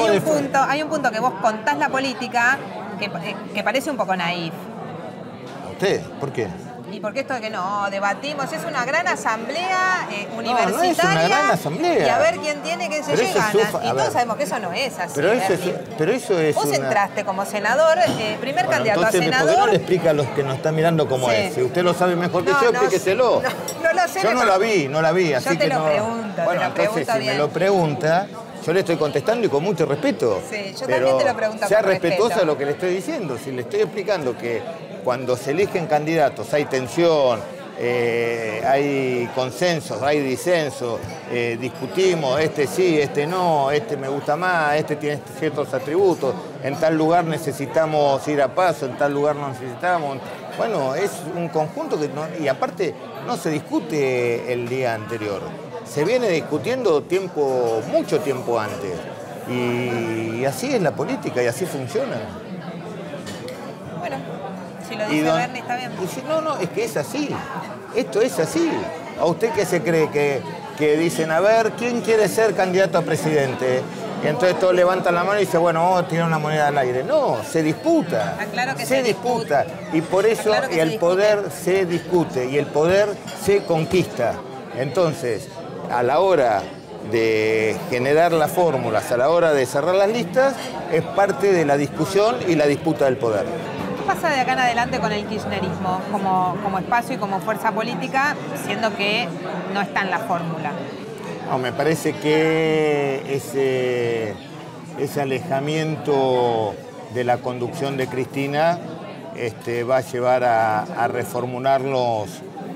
hay un punto que vos contás la política que parece un poco naif. usted. ¿Por qué? Y porque esto de que no debatimos, es una gran asamblea universitaria. No es una gran asamblea. Y a ver quién tiene que se llega. Y todos sabemos que eso no es así. Pero eso es Vos entraste como senador, primer candidato a senador. ¿Por qué no le explica a los que nos están mirando cómo es? Si usted lo sabe mejor que yo, explíqueselo. No lo sé. Yo no la vi, así que no. Pregunto, bueno, entonces si me lo pregunta, yo le estoy contestando y con mucho respeto. Sí, yo también te lo pregunto sea con respeto. respetuosa de lo que le estoy diciendo. Si le estoy explicando que cuando se eligen candidatos hay tensión, hay consensos, hay disensos, discutimos, este sí, este no, este me gusta más, este tiene ciertos atributos, en tal lugar necesitamos ir a paso, en tal lugar no necesitamos. Bueno, es un conjunto que y aparte no se discute el día anterior, se viene discutiendo mucho tiempo antes. Y así es la política y así funciona. Bueno, si lo dice Bernie está bien. No, es que es así. Esto es así. ¿A usted qué se cree? Que dicen, a ver, ¿quién quiere ser candidato a presidente? Y entonces todos levantan la mano y dicen, bueno, vamos a tirar una moneda al aire. No, se disputa. Claro que se disputa. Y por eso el poder se discute y el poder se conquista. Entonces, a la hora de generar las fórmulas, a la hora de cerrar las listas, es parte de la discusión y la disputa del poder. ¿Qué pasa de acá en adelante con el kirchnerismo como espacio y como fuerza política, siendo que no está en la fórmula? No, me parece que ese alejamiento de la conducción de Cristina va a llevar a reformularlos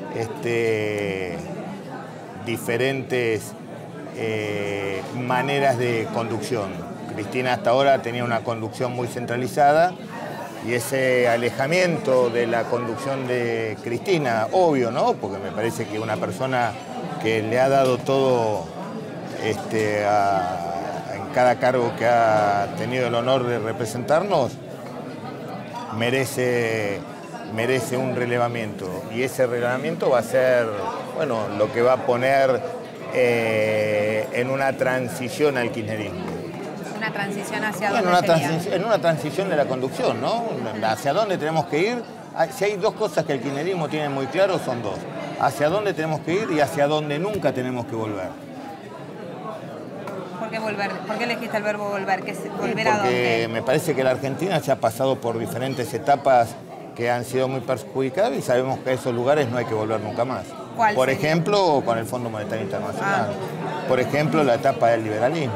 diferentes maneras de conducción. Cristina hasta ahora tenía una conducción muy centralizada y ese alejamiento de la conducción de Cristina, obvio, ¿no? Porque me parece que una persona que le ha dado todo en cada cargo que ha tenido el honor de representarnos, merece un relevamiento. Y ese relevamiento va a ser, bueno, lo que va a poner en una transición al kirchnerismo. ¿Una transición hacia dónde sería? En una transición de la conducción, ¿no? ¿Hacia dónde tenemos que ir? Si hay dos cosas que el kirchnerismo tiene muy claro, son dos. Hacia dónde tenemos que ir y hacia dónde nunca tenemos que volver. ¿Por qué volver? ¿Por qué elegiste el verbo volver? ¿Volver a dónde? Porque me parece que la Argentina ya ha pasado por diferentes etapas que han sido muy perjudicadas y sabemos que a esos lugares no hay que volver nunca más. ¿Cuál por sería? ejemplo, con el Fondo Monetario Internacional. Por ejemplo, la etapa del liberalismo.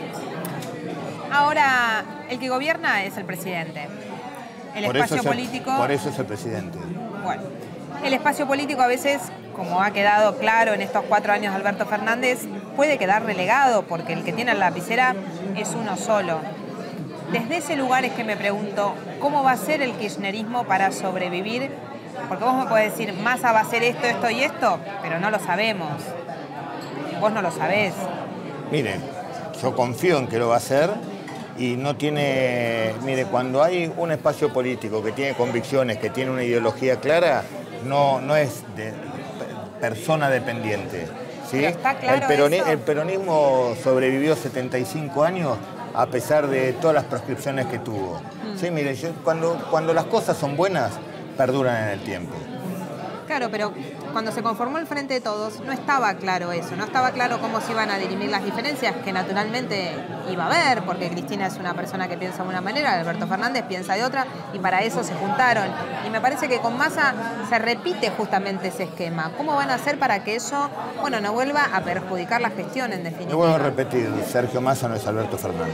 Ahora, el que gobierna es el presidente. El espacio político... Por eso es el presidente. Bueno, el espacio político a veces, como ha quedado claro en estos 4 años de Alberto Fernández, puede quedar relegado porque el que tiene la lapicera es uno solo. Desde ese lugar es que me pregunto, ¿cómo va a ser el kirchnerismo para sobrevivir? Porque vos me podés decir, Massa va a hacer esto, esto y esto, pero no lo sabemos. Vos no lo sabés. Mire, yo confío en que lo va a hacer y no tiene... Mire, cuando hay un espacio político que tiene convicciones, que tiene una ideología clara, no es de persona dependiente. ¿Sí? Pero está claro el peronismo sobrevivió 75 años a pesar de todas las proscripciones que tuvo. Sí, mire, cuando las cosas son buenas, perduran en el tiempo. Claro, pero cuando se conformó el Frente de Todos no estaba claro eso, no estaba claro cómo se iban a dirimir las diferencias, que naturalmente iba a haber, porque Cristina es una persona que piensa de una manera, Alberto Fernández piensa de otra, y para eso se juntaron. Y me parece que con Massa se repite justamente ese esquema. ¿Cómo van a hacer para que eso, bueno, no vuelva a perjudicar la gestión en definitiva? Le vuelvo a repetir, Sergio Massa no es Alberto Fernández.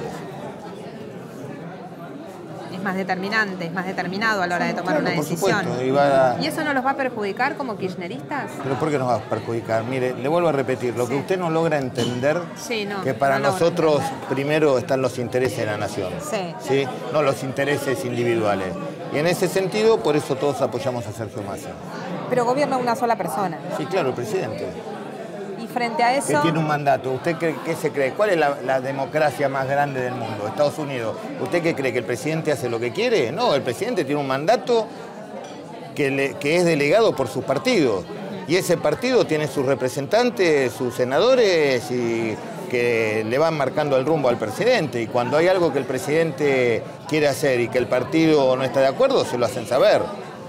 Más determinante, es más determinado a la hora de tomar una decisión. ¿Y eso no los va a perjudicar como kirchneristas? ¿Pero por qué nos va a perjudicar? Mire, le vuelvo a repetir, lo que usted no logra entender, que para nosotros primero están los intereses de la nación, ¿sí? No los intereses individuales. Y en ese sentido, por eso todos apoyamos a Sergio Massa. Pero gobierna una sola persona. Sí, claro, el presidente. Y frente a eso... Que tiene un mandato. ¿Usted qué se cree? ¿Cuál es la democracia más grande del mundo? Estados Unidos. ¿Usted qué cree? ¿Que el presidente hace lo que quiere? No, el presidente tiene un mandato que es delegado por sus partidos. Y ese partido tiene sus representantes, sus senadores, y que le van marcando el rumbo al presidente. Y cuando hay algo que el presidente quiere hacer y que el partido no está de acuerdo, se lo hacen saber.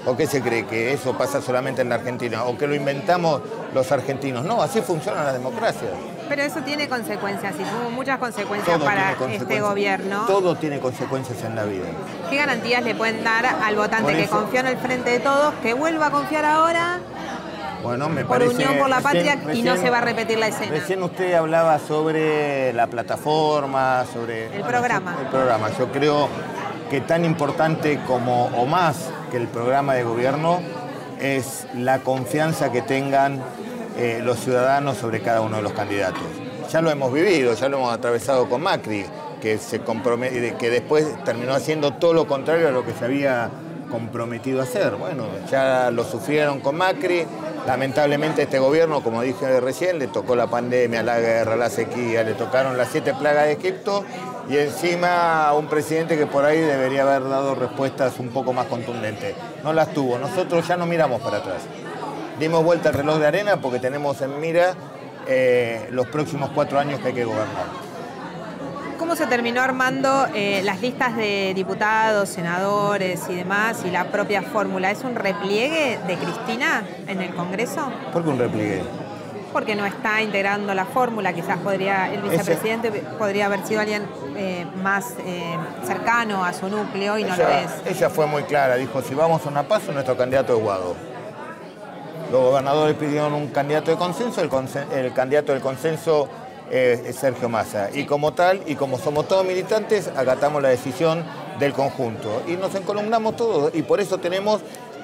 ¿O qué se cree? ¿Que eso pasa solamente en la Argentina? ¿O que lo inventamos los argentinos? No, así funciona la democracia. Pero eso tiene consecuencias y tuvo muchas consecuencias para este gobierno. Todo tiene consecuencias en la vida. ¿Qué garantías le pueden dar al votante que confió en el Frente de Todos, que vuelva a confiar ahora bueno, me por parece, Unión por la Patria recién, y no se va a repetir la escena? Recién usted hablaba sobre la plataforma, sobre... El programa. El programa. Yo creo que tan importante como o más que el programa de gobierno es la confianza que tengan los ciudadanos sobre cada uno de los candidatos. Ya lo hemos vivido, ya lo hemos atravesado con Macri, que después terminó haciendo todo lo contrario a lo que se había comprometido a hacer. Bueno, ya lo sufrieron con Macri. Lamentablemente este gobierno, como dije recién, le tocó la pandemia, la guerra, la sequía, le tocaron las 7 plagas de Egipto y encima a un presidente que por ahí debería haber dado respuestas un poco más contundentes. No las tuvo. Nosotros ya no miramos para atrás. Dimos vuelta al reloj de arena porque tenemos en mira los próximos 4 años que hay que gobernar. ¿Cómo se terminó armando las listas de diputados, senadores y demás y la propia fórmula? ¿Es un repliegue de Cristina en el Congreso? ¿Por qué un repliegue? Porque no está integrando la fórmula, quizás el vicepresidente podría haber sido alguien más cercano a su núcleo y no lo es. Ella fue muy clara, dijo, si vamos a una PASO, nuestro candidato es Guado. Los gobernadores pidieron un candidato de consenso, el candidato del consenso es Sergio Massa. Y como tal, y como somos todos militantes, acatamos la decisión del conjunto. Y nos encolumnamos todos, y por eso tenemos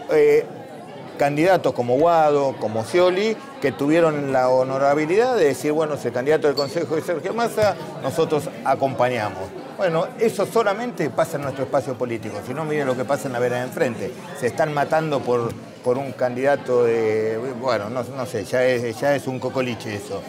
candidatos como Guado, como Scioli, que tuvieron la honorabilidad de decir, bueno, si el candidato del Consejo es Sergio Massa, nosotros acompañamos. Bueno, eso solamente pasa en nuestro espacio político, si no, miren lo que pasa en la vereda de enfrente. Se están matando por un candidato de... Bueno, no sé, ya es un cocoliche eso.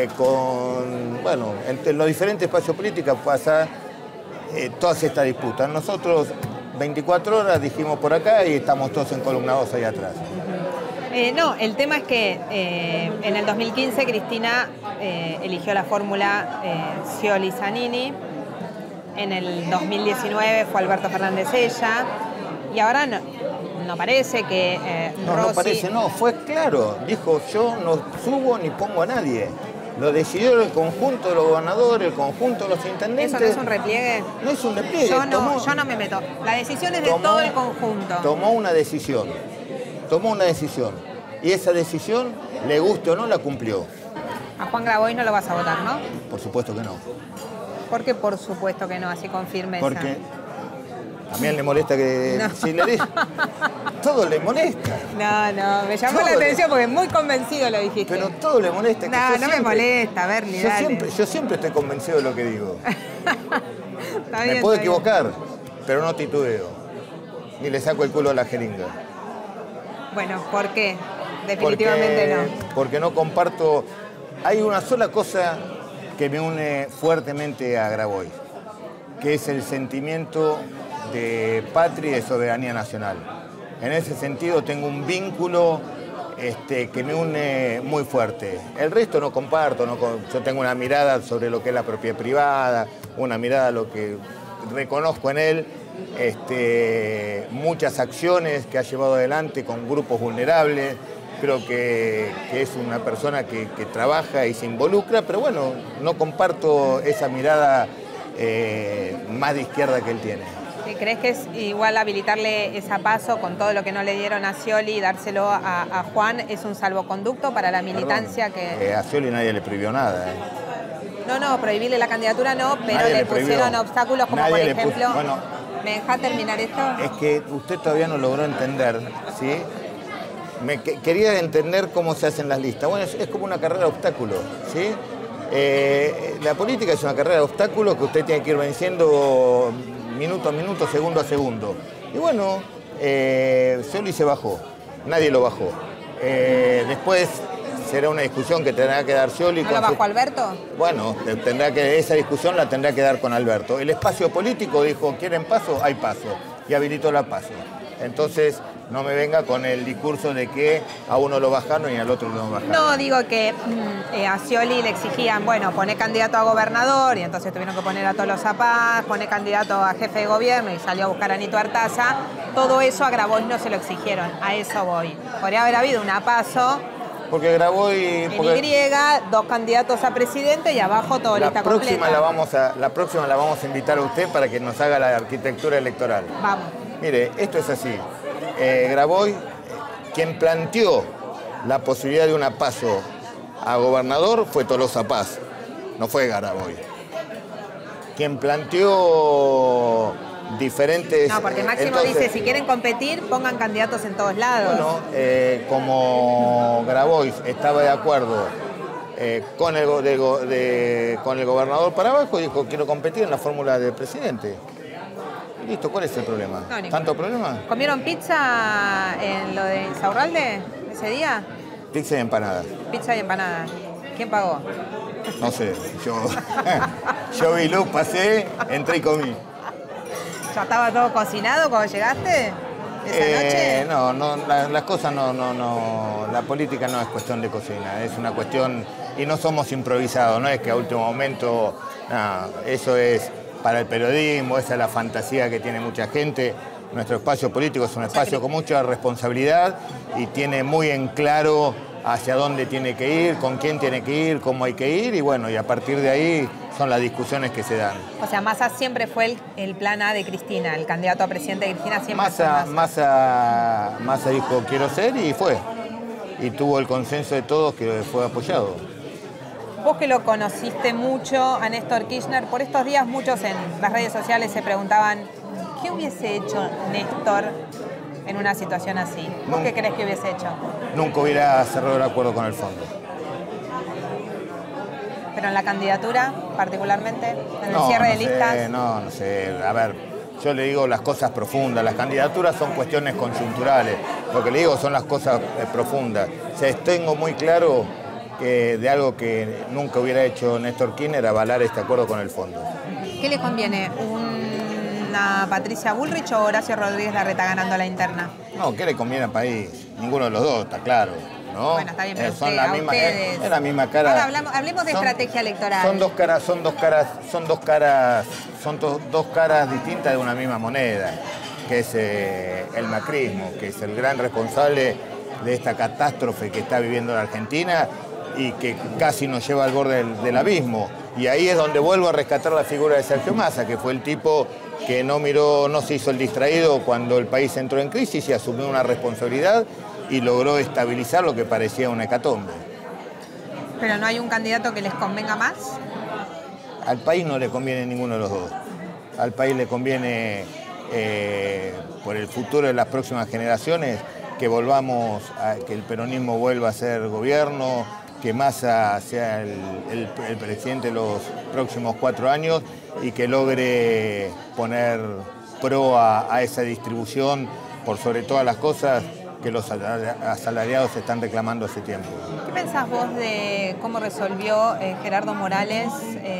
Bueno, entre los diferentes espacios políticos pasa todas estas disputas. Nosotros 24 horas dijimos por acá y estamos todos encolumnados ahí atrás. No, el tema es que en el 2015 Cristina eligió la fórmula Scioli-Zanini, en el 2019 fue Alberto Fernández ella, y ahora no parece que Rossi... No parece, no, fue claro, dijo yo no subo ni pongo a nadie. Lo decidió el conjunto de los gobernadores, el conjunto de los intendentes. ¿Eso no es un repliegue? No es un repliegue. Yo no me meto. La decisión es de todo el conjunto. Tomó una decisión. Y esa decisión, le guste o no, la cumplió. A Juan Grabois no lo vas a votar, ¿no? Por supuesto que no. ¿Por qué por supuesto que no? Así con firmeza. Porque a mí le molesta que... No. Si le digo, todo le molesta. No, me llamó la atención porque muy convencido lo dijiste. Pero todo le molesta. No me molesta, Bernie, dale. Yo siempre estoy convencido de lo que digo. Está bien, me puedo equivocar, pero no titubeo. Ni le saco el culo a la jeringa. Bueno, ¿por qué? Definitivamente no. Porque no comparto... Hay una sola cosa que me une fuertemente a Grabois, que es el sentimiento de patria y de soberanía nacional. En ese sentido tengo un vínculo que me une muy fuerte. El resto no comparto, yo tengo una mirada sobre lo que es la propiedad privada, una mirada a lo que reconozco en él, muchas acciones que ha llevado adelante con grupos vulnerables. Creo que es una persona que trabaja y se involucra, pero bueno, no comparto esa mirada más de izquierda que él tiene. ¿Crees que es igual habilitarle esa PASO con todo lo que no le dieron a Scioli y dárselo a Juan? ¿Es un salvoconducto para la militancia? Que a Scioli nadie le prohibió nada. No, prohibirle la candidatura no, pero le pusieron obstáculos como nadie por ejemplo... Bueno, ¿me deja terminar esto? Es que usted todavía no logró entender, ¿sí? Quería entender cómo se hacen las listas. Bueno, es como una carrera de obstáculos, ¿sí? La política es una carrera de obstáculos que usted tiene que ir venciendo minuto a minuto, segundo a segundo. Y bueno, Scioli se bajó, nadie lo bajó. Después será una discusión que tendrá que dar Scioli. ¿No lo bajó Alberto? Bueno, esa discusión la tendrá que dar con Alberto. El espacio político dijo, ¿quieren paso? Hay paso. Y habilitó la paso. Entonces, No me venga con el discurso de que a uno lo bajaron y al otro lo bajaron. No, digo que a Scioli le exigían, bueno, poné candidato a gobernador y entonces tuvieron que poner a Tolosa Paz, poné candidato a jefe de gobierno y salió a buscar a Nito Artaza. Todo eso a Grabois no se lo exigieron, a eso voy. Podría haber habido una PASO porque Grabois... en Y, 2 candidatos a presidente y abajo todo lista completa. La próxima la vamos a invitar a usted para que nos haga la arquitectura electoral. Vamos. Mire, esto es así. Grabois, quien planteó la posibilidad de una PASO a gobernador fue Tolosa Paz, no fue Grabois. Quien planteó diferentes... No, porque Máximo dice, si quieren competir, pongan candidatos en todos lados. Bueno, como Grabois estaba de acuerdo con el gobernador para abajo, dijo, quiero competir en la fórmula del presidente. Listo, ¿cuál es el problema? No, ¿tanto problema? ¿Comieron pizza en lo de Insaurralde ese día? Pizza y empanadas. Pizza y empanadas. ¿Quién pagó? No sé, yo vi luz, pasé, entré y comí. ¿Ya estaba todo cocinado cuando llegaste esa noche? No, las cosas no, la política no es cuestión de cocina, es una cuestión, y no somos improvisados, no es que a último momento, eso es... Para el periodismo, esa es la fantasía que tiene mucha gente. Nuestro espacio político es un espacio con mucha responsabilidad y tiene muy en claro hacia dónde tiene que ir, con quién tiene que ir, cómo hay que ir y bueno, y a partir de ahí son las discusiones que se dan. O sea, Massa siempre fue el plan A de Cristina, el candidato a presidente de Cristina siempre Massa dijo quiero ser y fue. Y tuvo el consenso de todos que fue apoyado. Vos que lo conociste mucho a Néstor Kirchner, por estos días muchos en las redes sociales se preguntaban ¿qué hubiese hecho Néstor en una situación así? ¿Vos qué crees que hubiese hecho? Nunca hubiera cerrado el acuerdo con el fondo. ¿Pero en la candidatura particularmente? ¿En el cierre de listas? No sé. A ver, yo le digo las cosas profundas. Las candidaturas son cuestiones conjunturales. Lo que le digo son las cosas profundas. O sea, tengo muy claro de algo que nunca hubiera hecho Néstor Kirchner, avalar este acuerdo con el fondo. ¿Qué le conviene? ¿Una Patricia Bullrich o Horacio Rodríguez Larreta ganando la interna? No, ¿qué le conviene al país? Ninguno de los dos, está claro, ¿no? Bueno, está bien, pero son la misma, ustedes... es la misma cara. Ahora hablemos de estrategia electoral. Son dos caras distintas de una misma moneda, que es el macrismo, que es el gran responsable de esta catástrofe que está viviendo la Argentina y que casi nos lleva al borde del abismo. Y ahí es donde vuelvo a rescatar la figura de Sergio Massa, que fue el tipo que no se hizo el distraído cuando el país entró en crisis y asumió una responsabilidad y logró estabilizar lo que parecía una hecatombe. ¿Pero no hay un candidato que les convenga más? Al país no le conviene ninguno de los dos. Al país le conviene, por el futuro de las próximas generaciones, que que el peronismo vuelva a ser gobierno, que Massa sea el presidente de los próximos 4 años y que logre poner pro a esa distribución por sobre todas las cosas que los asalariados están reclamando hace tiempo. ¿Qué pensás vos de cómo resolvió Gerardo Morales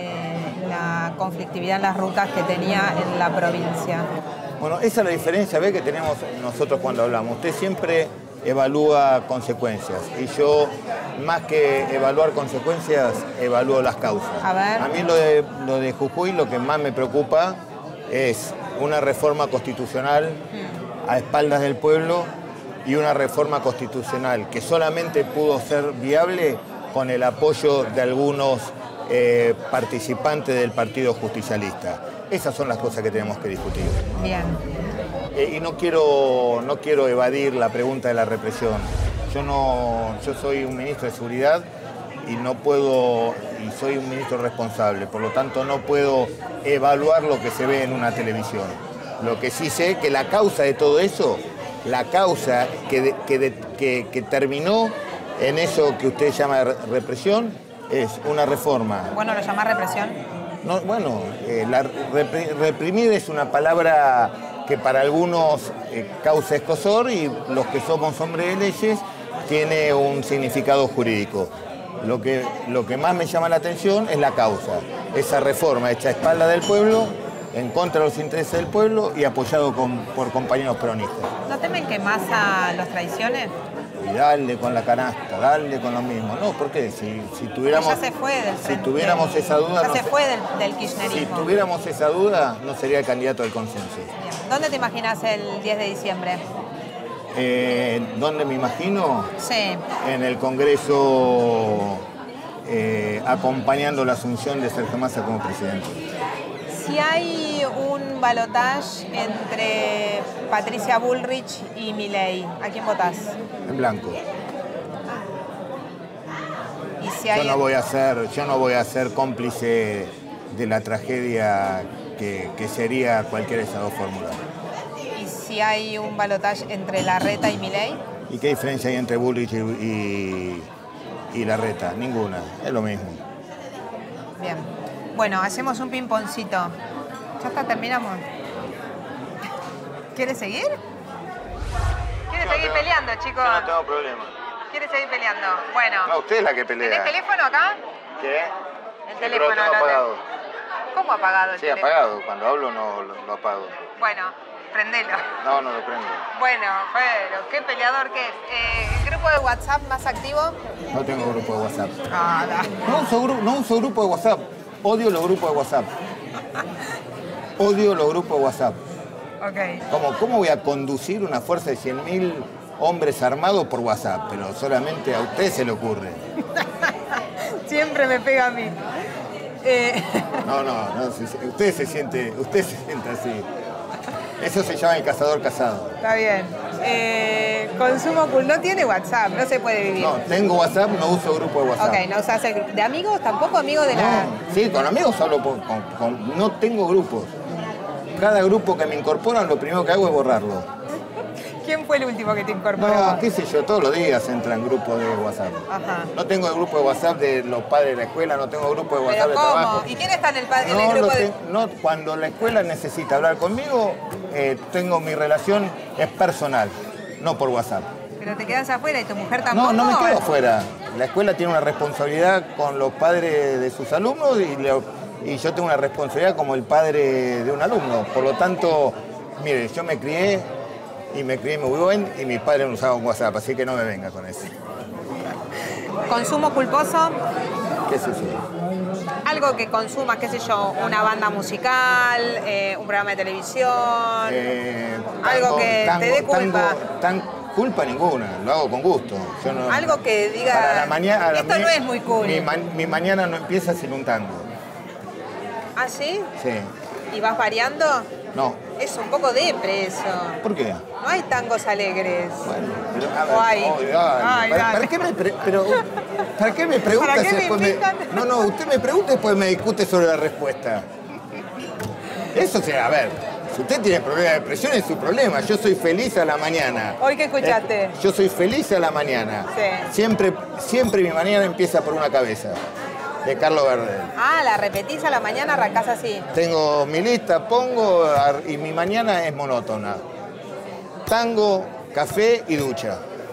la conflictividad en las rutas que tenía en la provincia? Bueno, esa es la diferencia, ¿ve?, que tenemos nosotros cuando hablamos. Usted siempre evalúa consecuencias y yo, más que evaluar consecuencias, evalúo las causas. A mí lo de Jujuy lo que más me preocupa es una reforma constitucional a espaldas del pueblo y una reforma constitucional que solamente pudo ser viable con el apoyo de algunos participantes del Partido Justicialista. Esas son las cosas que tenemos que discutir. Bien. Y no quiero evadir la pregunta de la represión. Yo soy un ministro de seguridad y soy un ministro responsable, por lo tanto no puedo evaluar lo que se ve en una televisión. Lo que sí sé que la causa de todo eso, la causa que terminó en eso que usted llama represión, es una reforma. Bueno, ¿lo llama represión? No, bueno, reprimir es una palabra que para algunos causa escozor y los que somos hombres de leyes tiene un significado jurídico. Lo que más me llama la atención es la causa. Esa reforma hecha a espaldas del pueblo, en contra de los intereses del pueblo y apoyado por compañeros peronistas. ¿No te temen que Massa los traicione? Y dale con la canasta, dale con lo mismo. No, ¿por qué? Si tuviéramos, Ya se fue del si frente. tuviéramos esa duda... Ya no se sé- fue del kirchnerismo. Si tuviéramos esa duda, no sería el candidato del consenso. Bien. ¿Dónde te imaginas el 10 de diciembre? ¿Dónde me imagino? Sí. En el Congreso, acompañando la asunción de Sergio Massa como presidente. Si hay un balotaje entre Patricia Bullrich y Milei, ¿a quién votás? En blanco. Y si hay... Yo no voy a ser cómplice de la tragedia que sería cualquiera de esas dos fórmulas. ¿Y si hay un balotaje entre Larreta y Milei? ¿Y qué diferencia hay entre Bullrich y Larreta? Ninguna, es lo mismo. Bien. Bueno, hacemos un ping-pongcito. ¿Ya está? ¿Terminamos? ¿Quieres seguir? ¿Quieres seguir peleando, chicos? Yo no tengo problema. ¿Quieres seguir peleando? Bueno. No, usted es la que pelea. ¿Tenés teléfono acá? ¿Qué? El Sí, teléfono. pero lo tengo apagado. ¿Cómo apagado el Sí, teléfono? apagado. Cuando hablo no lo apago. Bueno, prendelo. No lo prendo. Bueno, pero qué peleador que es. ¿El grupo de WhatsApp más activo? No tengo grupo de WhatsApp. Ah, No uso grupo de WhatsApp. Odio los grupos de WhatsApp. Odio los grupos de WhatsApp. Ok. ¿Cómo voy a conducir una fuerza de 100.000 hombres armados por WhatsApp? Pero solamente a usted se le ocurre. Siempre me pega a mí. No, usted se siente así. Eso se llama el cazador casado. Está bien. Consumo cool. No tiene WhatsApp, no se puede vivir. No, tengo WhatsApp, no uso grupo de WhatsApp. Ok, no usas el grupo. ¿De amigos? ¿Tampoco amigos de la...? No, sí, con amigos hablo no tengo grupos. Cada grupo que me incorporan, lo primero que hago es borrarlo. ¿Quién fue el último que te incorporó? No, qué sé yo, todos los días entran grupos de WhatsApp. Ajá. No tengo el grupo de WhatsApp de los padres de la escuela, no tengo grupo de WhatsApp ¿Pero de cómo? trabajo. ¿Y quién está en el No, grupo de...? no, cuando la escuela necesita hablar conmigo, tengo mi relación, es personal, no por WhatsApp. Pero te quedas afuera y tu mujer tampoco. No me quedo afuera. La escuela tiene una responsabilidad con los padres de sus alumnos y yo tengo una responsabilidad como el padre de un alumno. Por lo tanto, mire, yo me crié muy buen y mis padres no usaban WhatsApp, así que no me venga con eso. ¿Consumo culposo? ¿Qué es eso? Algo que consumas, qué sé yo, una banda musical, un programa de televisión, algo que te dé culpa. Culpa ninguna, lo hago con gusto. Yo no, Algo que diga, para la mañana, esto no es muy cool. Mi mañana no empieza sin un tango. ¿Ah, sí? Sí. ¿Y vas variando? No. Es un poco depre eso. ¿Por qué? No hay tangos alegres. Bueno, pero a ver, O hay. Ay, ¿Para dale. qué me pregunta ¿Para qué si me después invitan? No, usted me pregunta y después me discute sobre la respuesta. Eso sí, a ver, si usted tiene problemas de depresión es su problema. Yo soy feliz a la mañana. ¿Hoy qué escuchaste? Yo soy feliz a la mañana. Sí. Siempre mi mañana empieza por una cabeza. De Carlos Gardel. Ah, la repetís a la mañana, arrancás así. Tengo mi lista, pongo y mi mañana es monótona. Tango, café y ducha.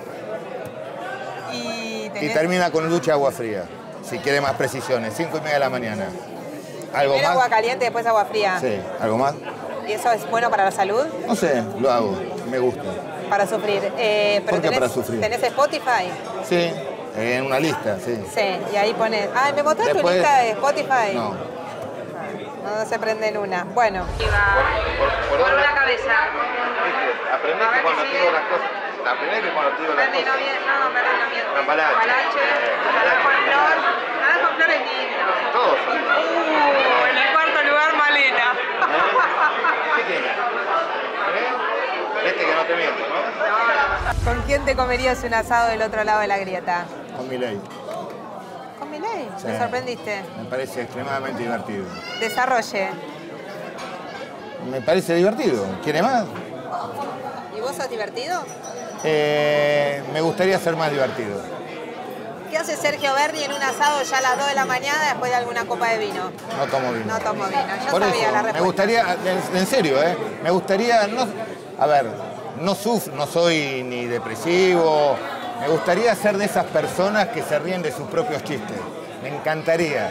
Y Y termina con ducha agua fría. Si quiere más precisiones, 5:30 de la mañana. ¿Algo primero más? agua caliente, después agua fría. Sí, ¿algo más? ¿Y eso es bueno para la salud? No sé, lo hago, me gusta. Para sufrir. ¿Por qué para sufrir? ¿Tenés Spotify? Sí, en una lista, sí. Sí, y ahí pones... Ah, ¿me mostrás tu Después- lista de Spotify? No. No se prende en una. Bueno. Por una cabeza. Aprendés A ver que cuando qué te digo sigue. las cosas, aprendés que cuando te digo las Perdí, no, cosas. bien, no, perdí, no miento. Cambalache. Cambalache, naranjo en flor. Naranjo en flor es lindo. Todos son. En el cuarto lugar, Malena. ¿Qué tiene? Este que no te miento, ¿no? ¿Con quién te comerías un asado del otro lado de la grieta? Con mi ley. ¿Con Milei? Sí. Me sorprendiste. Me parece extremadamente divertido. Desarrolle. Me parece divertido. ¿Quiere más? ¿Y vos sos divertido? Me gustaría ser más divertido. ¿Qué hace Sergio Berni en un asado ya a las 2 de la mañana después de alguna copa de vino? No tomo vino. No tomo vino. Yo Por sabía eso, la respuesta. me gustaría, en serio, me gustaría, a ver, no soy ni depresivo, me gustaría ser de esas personas que se ríen de sus propios chistes. Me encantaría.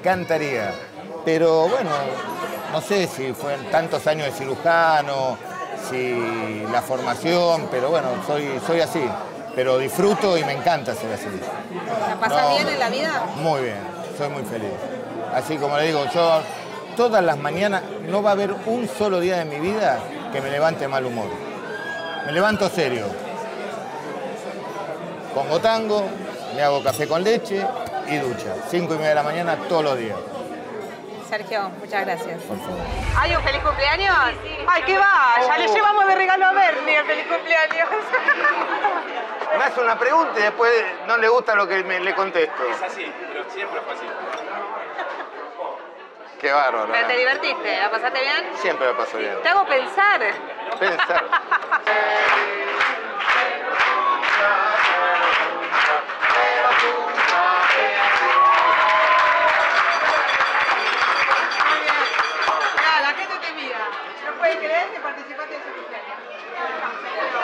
Pero bueno, no sé si fueron tantos años de cirujano, si la formación, pero bueno, soy así. Pero disfruto y me encanta ser así. ¿La pasás bien en la vida? Muy bien, soy muy feliz. Así como le digo, yo todas las mañanas no va a haber un solo día de mi vida que me levante mal humor. Me levanto serio. Pongo tango, me hago café con leche y ducha. 5:30 de la mañana todos los días. Sergio, muchas gracias. Por favor. ¿Hay un feliz cumpleaños? ¡Ay, qué vaya! Le llevamos de regalo a Bernie el feliz cumpleaños. Me hace una pregunta y después no le gusta lo que le contesto. Es así, pero siempre fue así. Qué bárbaro. ¿Pero te divertiste? ¿La pasaste bien? Siempre me paso bien. Te hago pensar. Pensar. Mira, la gente te mira. No puede creer que participaste en su cumpleaños.